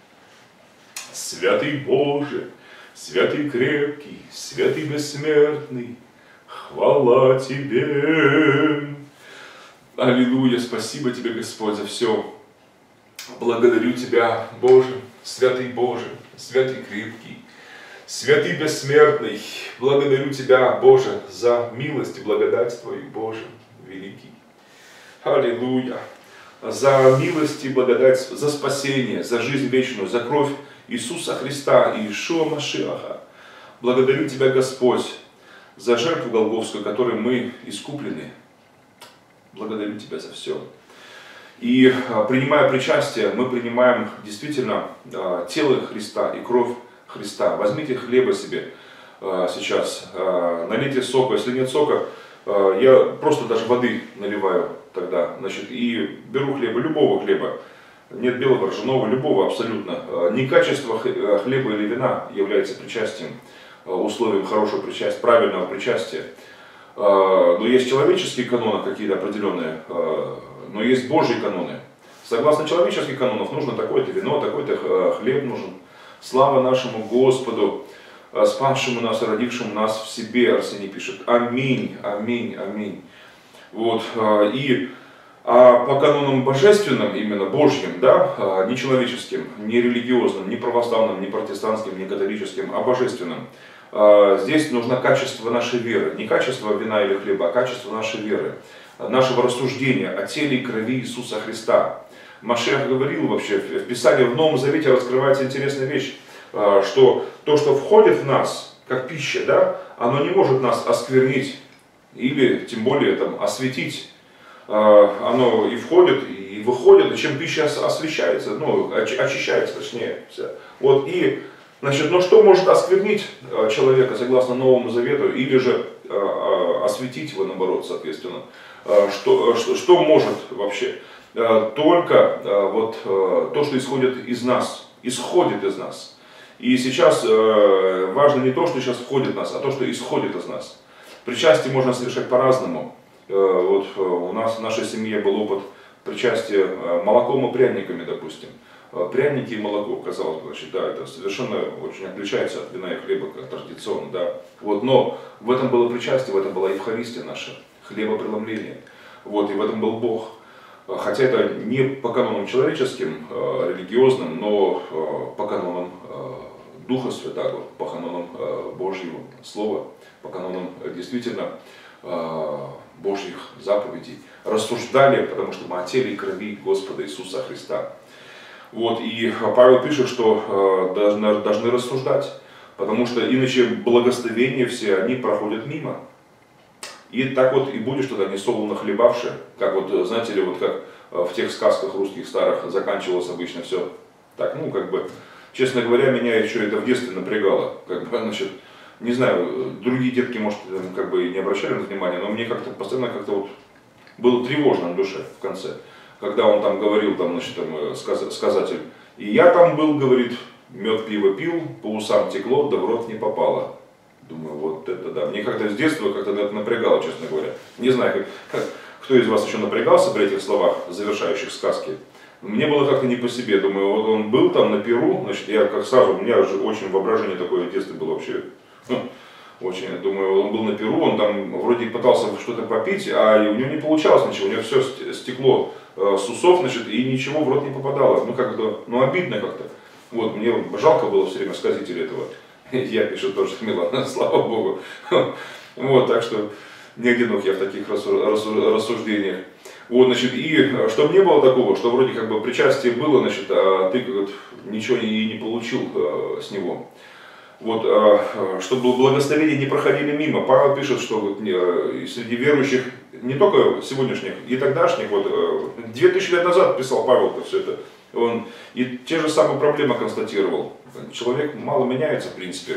Святый Боже, святый крепкий, святый бессмертный, хвала тебе. Аллилуйя, спасибо тебе, Господь, за все. Благодарю тебя, Боже, святый Боже, святый крепкий, святый бессмертный. Благодарю тебя, Боже, за милость и благодать Твою, Боже, великий. Аллилуйя. За милость и благодать, за спасение, за жизнь вечную, за кровь Иисуса Христа и Иешуа Машиаха. Благодарю тебя, Господь, за жертву Голгофскую, которой мы искуплены. Благодарю тебя за все. И принимая причастие, мы принимаем действительно тело Христа и кровь Христа. Возьмите хлеба себе сейчас, налейте сока. Если нет сока, я просто даже воды наливаю тогда. Значит, и беру хлеба, любого хлеба. Нет белого, ржаного, любого абсолютно. Не качество хлеба или вина является причастием, условием хорошего причастия, правильного причастия. Но есть человеческие каноны какие-то определенные, но есть Божьи каноны. Согласно человеческих канонов нужно такое-то вино, такой-то хлеб нужен. Слава нашему Господу, спасшему нас, родившему нас в себе, Арсений пишет. Аминь, аминь, аминь. Вот, по канонам божественным, именно Божьим, да, не человеческим, не религиозным, не православным, не протестантским, не католическим, а божественным. Здесь нужно качество нашей веры, не качество вина или хлеба, а качество нашей веры, нашего рассуждения о теле и крови Иисуса Христа. Машиах говорил вообще, в Писании, в Новом Завете раскрывается интересная вещь, что то, что входит в нас, как пища, да, оно не может нас осквернить или тем более там, осветить. Оно и входит, и и выходят, и чем пища освещается, ну, очищается, точнее, вся. Вот, и, значит, ну что может осквернить человека, согласно Новому Завету, или же осветить его, наоборот, соответственно. Что может вообще? Только вот то, что исходит из нас. И сейчас важно не то, что сейчас входит в нас, а то, что исходит из нас. Причастие можно совершать по-разному. Вот у нас в нашей семье был опыт причастия молоком и пряниками, допустим. Пряники и молоко, казалось бы, значит, да, это совершенно очень отличается от вина и хлеба, как традиционно, да. Вот, но в этом было причастие, в этом была Евхаристия наша, хлебопреломление. Вот, и в этом был Бог. Хотя это не по канонам человеческим, религиозным, но по канонам Духа Святаго, по канонам Божьего Слова, по канонам действительно Божьих заповедей. Рассуждали, потому что мы о теле и крови Господа Иисуса Христа. Вот, и Павел пишет, что должны рассуждать, потому что иначе благословения все, они проходят мимо. И так вот и будешь тогда несолоно хлебавши, как вот, знаете ли, вот как в тех сказках русских старых заканчивалось обычно все так, ну, как бы, честно говоря, меня еще это в детстве напрягало, как бы, значит, не знаю, другие детки, может, как бы и не обращали на внимание, но мне как-то постоянно как-то вот было тревожно на душе в конце, когда он там говорил, там, значит, там, сказатель, и я там был, говорит, мед пиво пил, по усам текло, да в рот не попало. Думаю, вот это да. Мне как-то с детства как-то это напрягало, честно говоря. Не знаю, кто из вас еще напрягался при этих словах, завершающих сказки. Мне было как-то не по себе. Думаю, вот он был там на Перу, значит, я как сразу, у меня же очень воображение такое в детстве было вообще. Очень, думаю, он был на Перу, он там вроде пытался что-то попить, а у него не получалось ничего, у него все стекло с усов, значит, и ничего в рот не попадало. Ну как-то, ну обидно как-то. Вот, мне жалко было все время сказителя этого. Я пишу тоже Милана, слава Богу. Вот, так что не одинок я в таких рассуждениях. Вот, значит, и чтобы не было такого, что вроде как бы причастие было, значит, а ты вот, ничего не получил с него. Вот, чтобы благословения не проходили мимо. Павел пишет, что вот, среди верующих, не только сегодняшних, и тогдашних, вот, 2000 лет назад писал Павел все это. Он и те же самые проблемы констатировал. Человек мало меняется, в принципе.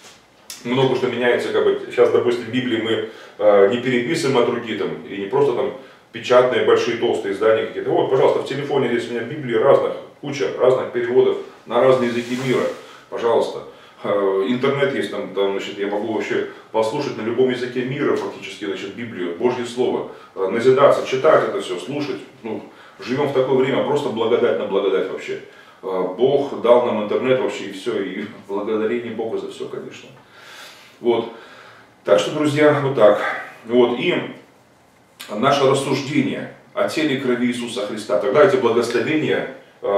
Много что меняется, как бы, сейчас, допустим, в Библии мы не переписываем от руки, там, и не просто там печатные, большие, толстые издания какие-то. Вот, пожалуйста, в телефоне здесь у меня Библии разных, куча разных переводов на разные языки мира. Пожалуйста. Интернет есть, там, значит, я могу вообще послушать на любом языке мира фактически, значит, Библию, Божье Слово, назидаться, читать это все, слушать. Ну, живем в такое время, просто благодать на благодать вообще. Бог дал нам интернет вообще и все, и благодарение Богу за все, конечно. Вот. Так что, друзья, вот так. Вот. И наше рассуждение о теле и крови Иисуса Христа, тогда эти благословения,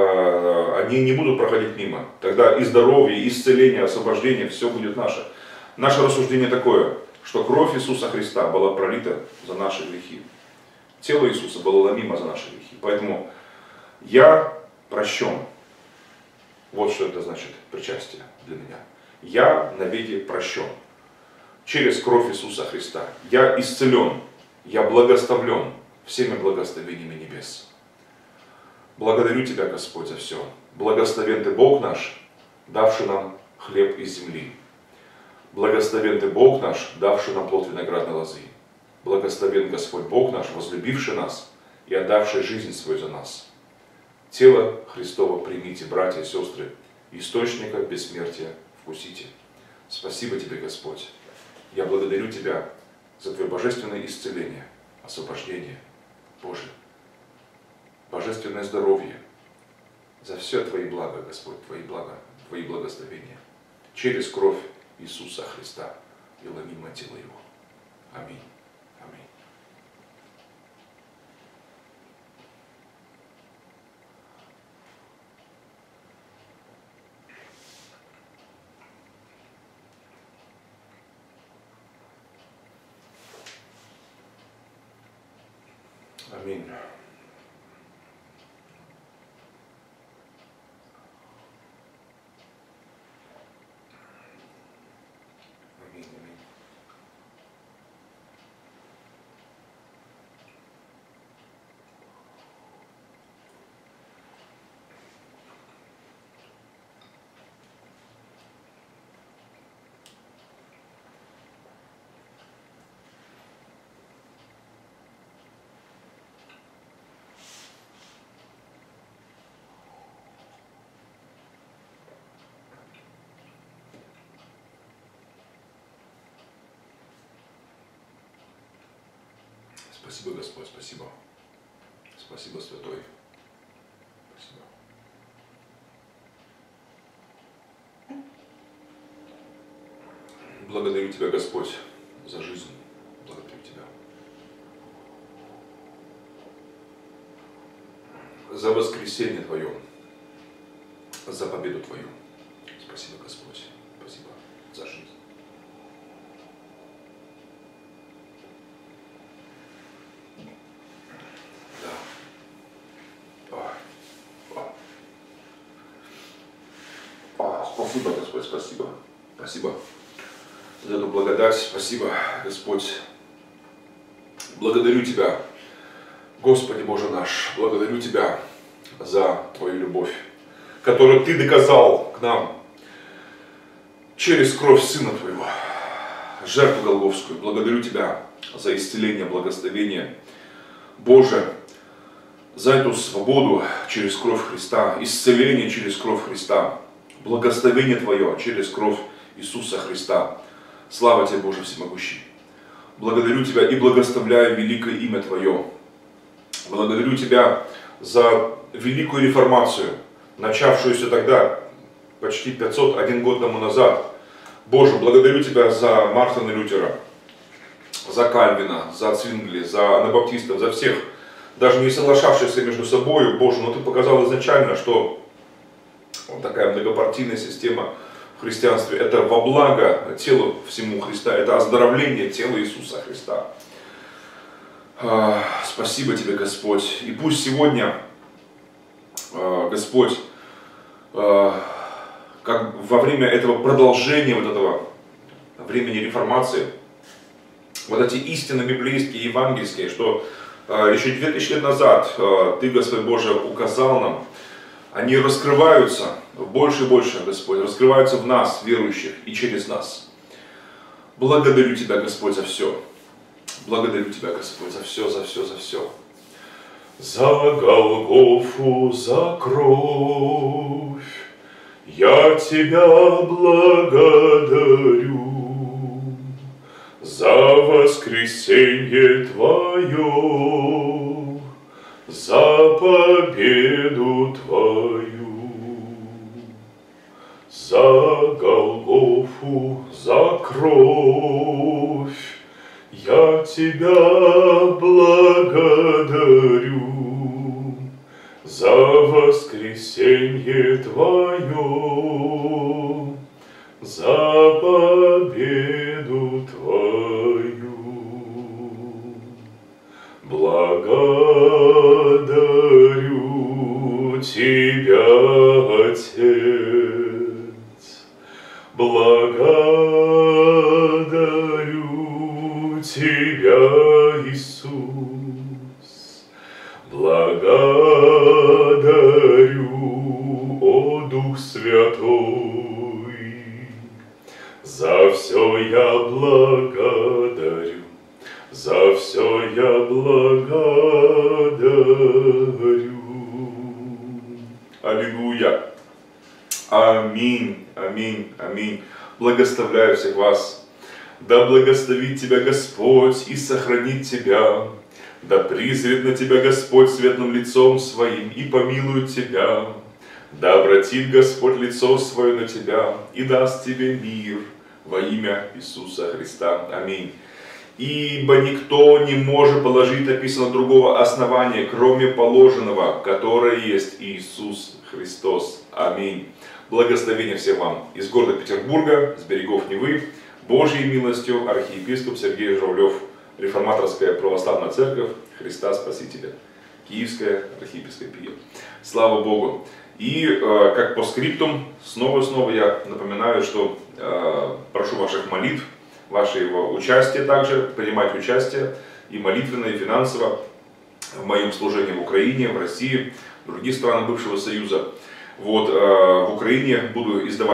они не будут проходить мимо. Тогда и здоровье, и исцеление, освобождение, все будет наше. Наше рассуждение такое, что кровь Иисуса Христа была пролита за наши грехи. Тело Иисуса было ломимо за наши грехи. Поэтому я прощен. Вот что это значит причастие для меня. Я навеки прощен. Через кровь Иисуса Христа. Я исцелен. Я благословлен всеми благословениями небес. Благодарю Тебя, Господь, за все. Благословен Ты Бог наш, давший нам хлеб из земли. Благословен Ты Бог наш, давший нам плод виноградной лозы. Благословен Господь Бог наш, возлюбивший нас и отдавший жизнь свою за нас. Тело Христово примите, братья и сестры, источника бессмертия вкусите. Спасибо Тебе, Господь. Я благодарю Тебя за Твое божественное исцеление, освобождение, Боже, божественное здоровье, за все Твои блага, Господь, Твои блага, Твои благословения, через кровь Иисуса Христа и ломимое тело Его. Аминь. Аминь. Аминь. Спасибо, Господь, спасибо. Спасибо, Святой. Спасибо. Благодарю Тебя, Господь, за жизнь. Благодарю Тебя. За воскресение Твое. За победу Твою. Спасибо, Господь. Спасибо за жизнь. Спасибо, Господь, спасибо. Спасибо за эту благодать. Спасибо, Господь. Благодарю Тебя, Господи Боже наш. Благодарю Тебя за Твою любовь, которую Ты доказал к нам через кровь Сына Твоего, жертву Голгофскую. Благодарю Тебя за исцеление, благословение Боже, за эту свободу через кровь Христа, исцеление через кровь Христа, благословение Твое через кровь Иисуса Христа. Слава Тебе, Боже Всемогущий. Благодарю Тебя и благословляю великое имя Твое. Благодарю Тебя за великую реформацию, начавшуюся тогда, почти 501 год тому назад. Боже, благодарю Тебя за Мартина Лютера, за Кальвина, за Цвингли, за анабаптистов, за всех, даже не соглашавшихся между собой. Боже, но Ты показал изначально, что вот такая многопартийная система в христианстве — это во благо телу всему Христа, это оздоровление тела Иисуса Христа. Спасибо Тебе, Господь. И пусть сегодня, Господь, как во время этого продолжения вот этого времени реформации, вот эти истины библейские, евангельские, что еще 2000 лет назад Ты, Господь Боже, указал нам, они раскрываются больше и больше, Господь, раскрываются в нас, верующих, и через нас. Благодарю Тебя, Господь, за все. Благодарю Тебя, Господь, за все, за все, за все. За Голгофу, за кровь я Тебя благодарю, за воскресенье Твое, за победу Твою, за Голгофу, за кровь я Тебя благодарю, за воскресенье Твое, за победу Твою. Благодарю Тебя, Отец, благодарю Тебя, Иисус, благодарю, о Дух Святой, за все я благодарю. За все я благодарю. Аллилуйя. Аминь, аминь, аминь. Благословляю всех вас. Да благословит Тебя Господь и сохранит Тебя. Да призрит на Тебя Господь светлым лицом Своим и помилует Тебя. Да обратит Господь лицо Свое на Тебя и даст Тебе мир во имя Иисуса Христа. Аминь. Ибо никто не может положить, написано, другого основания, кроме положенного, которое есть Иисус Христос. Аминь. Благословение всем вам из города Петербурга, с берегов Невы, Божьей милостью, архиепископ Сергей Журавлев, Реформаторская православная церковь Христа Спасителя, Киевская архиепископия. Слава Богу! И как по скриптум, снова и снова я напоминаю, что прошу ваших молитв, вашего участия также, принимать участие и молитвенно, и финансово в моем служении в Украине, в России, в других странах бывшего Союза. Вот, в Украине буду издавать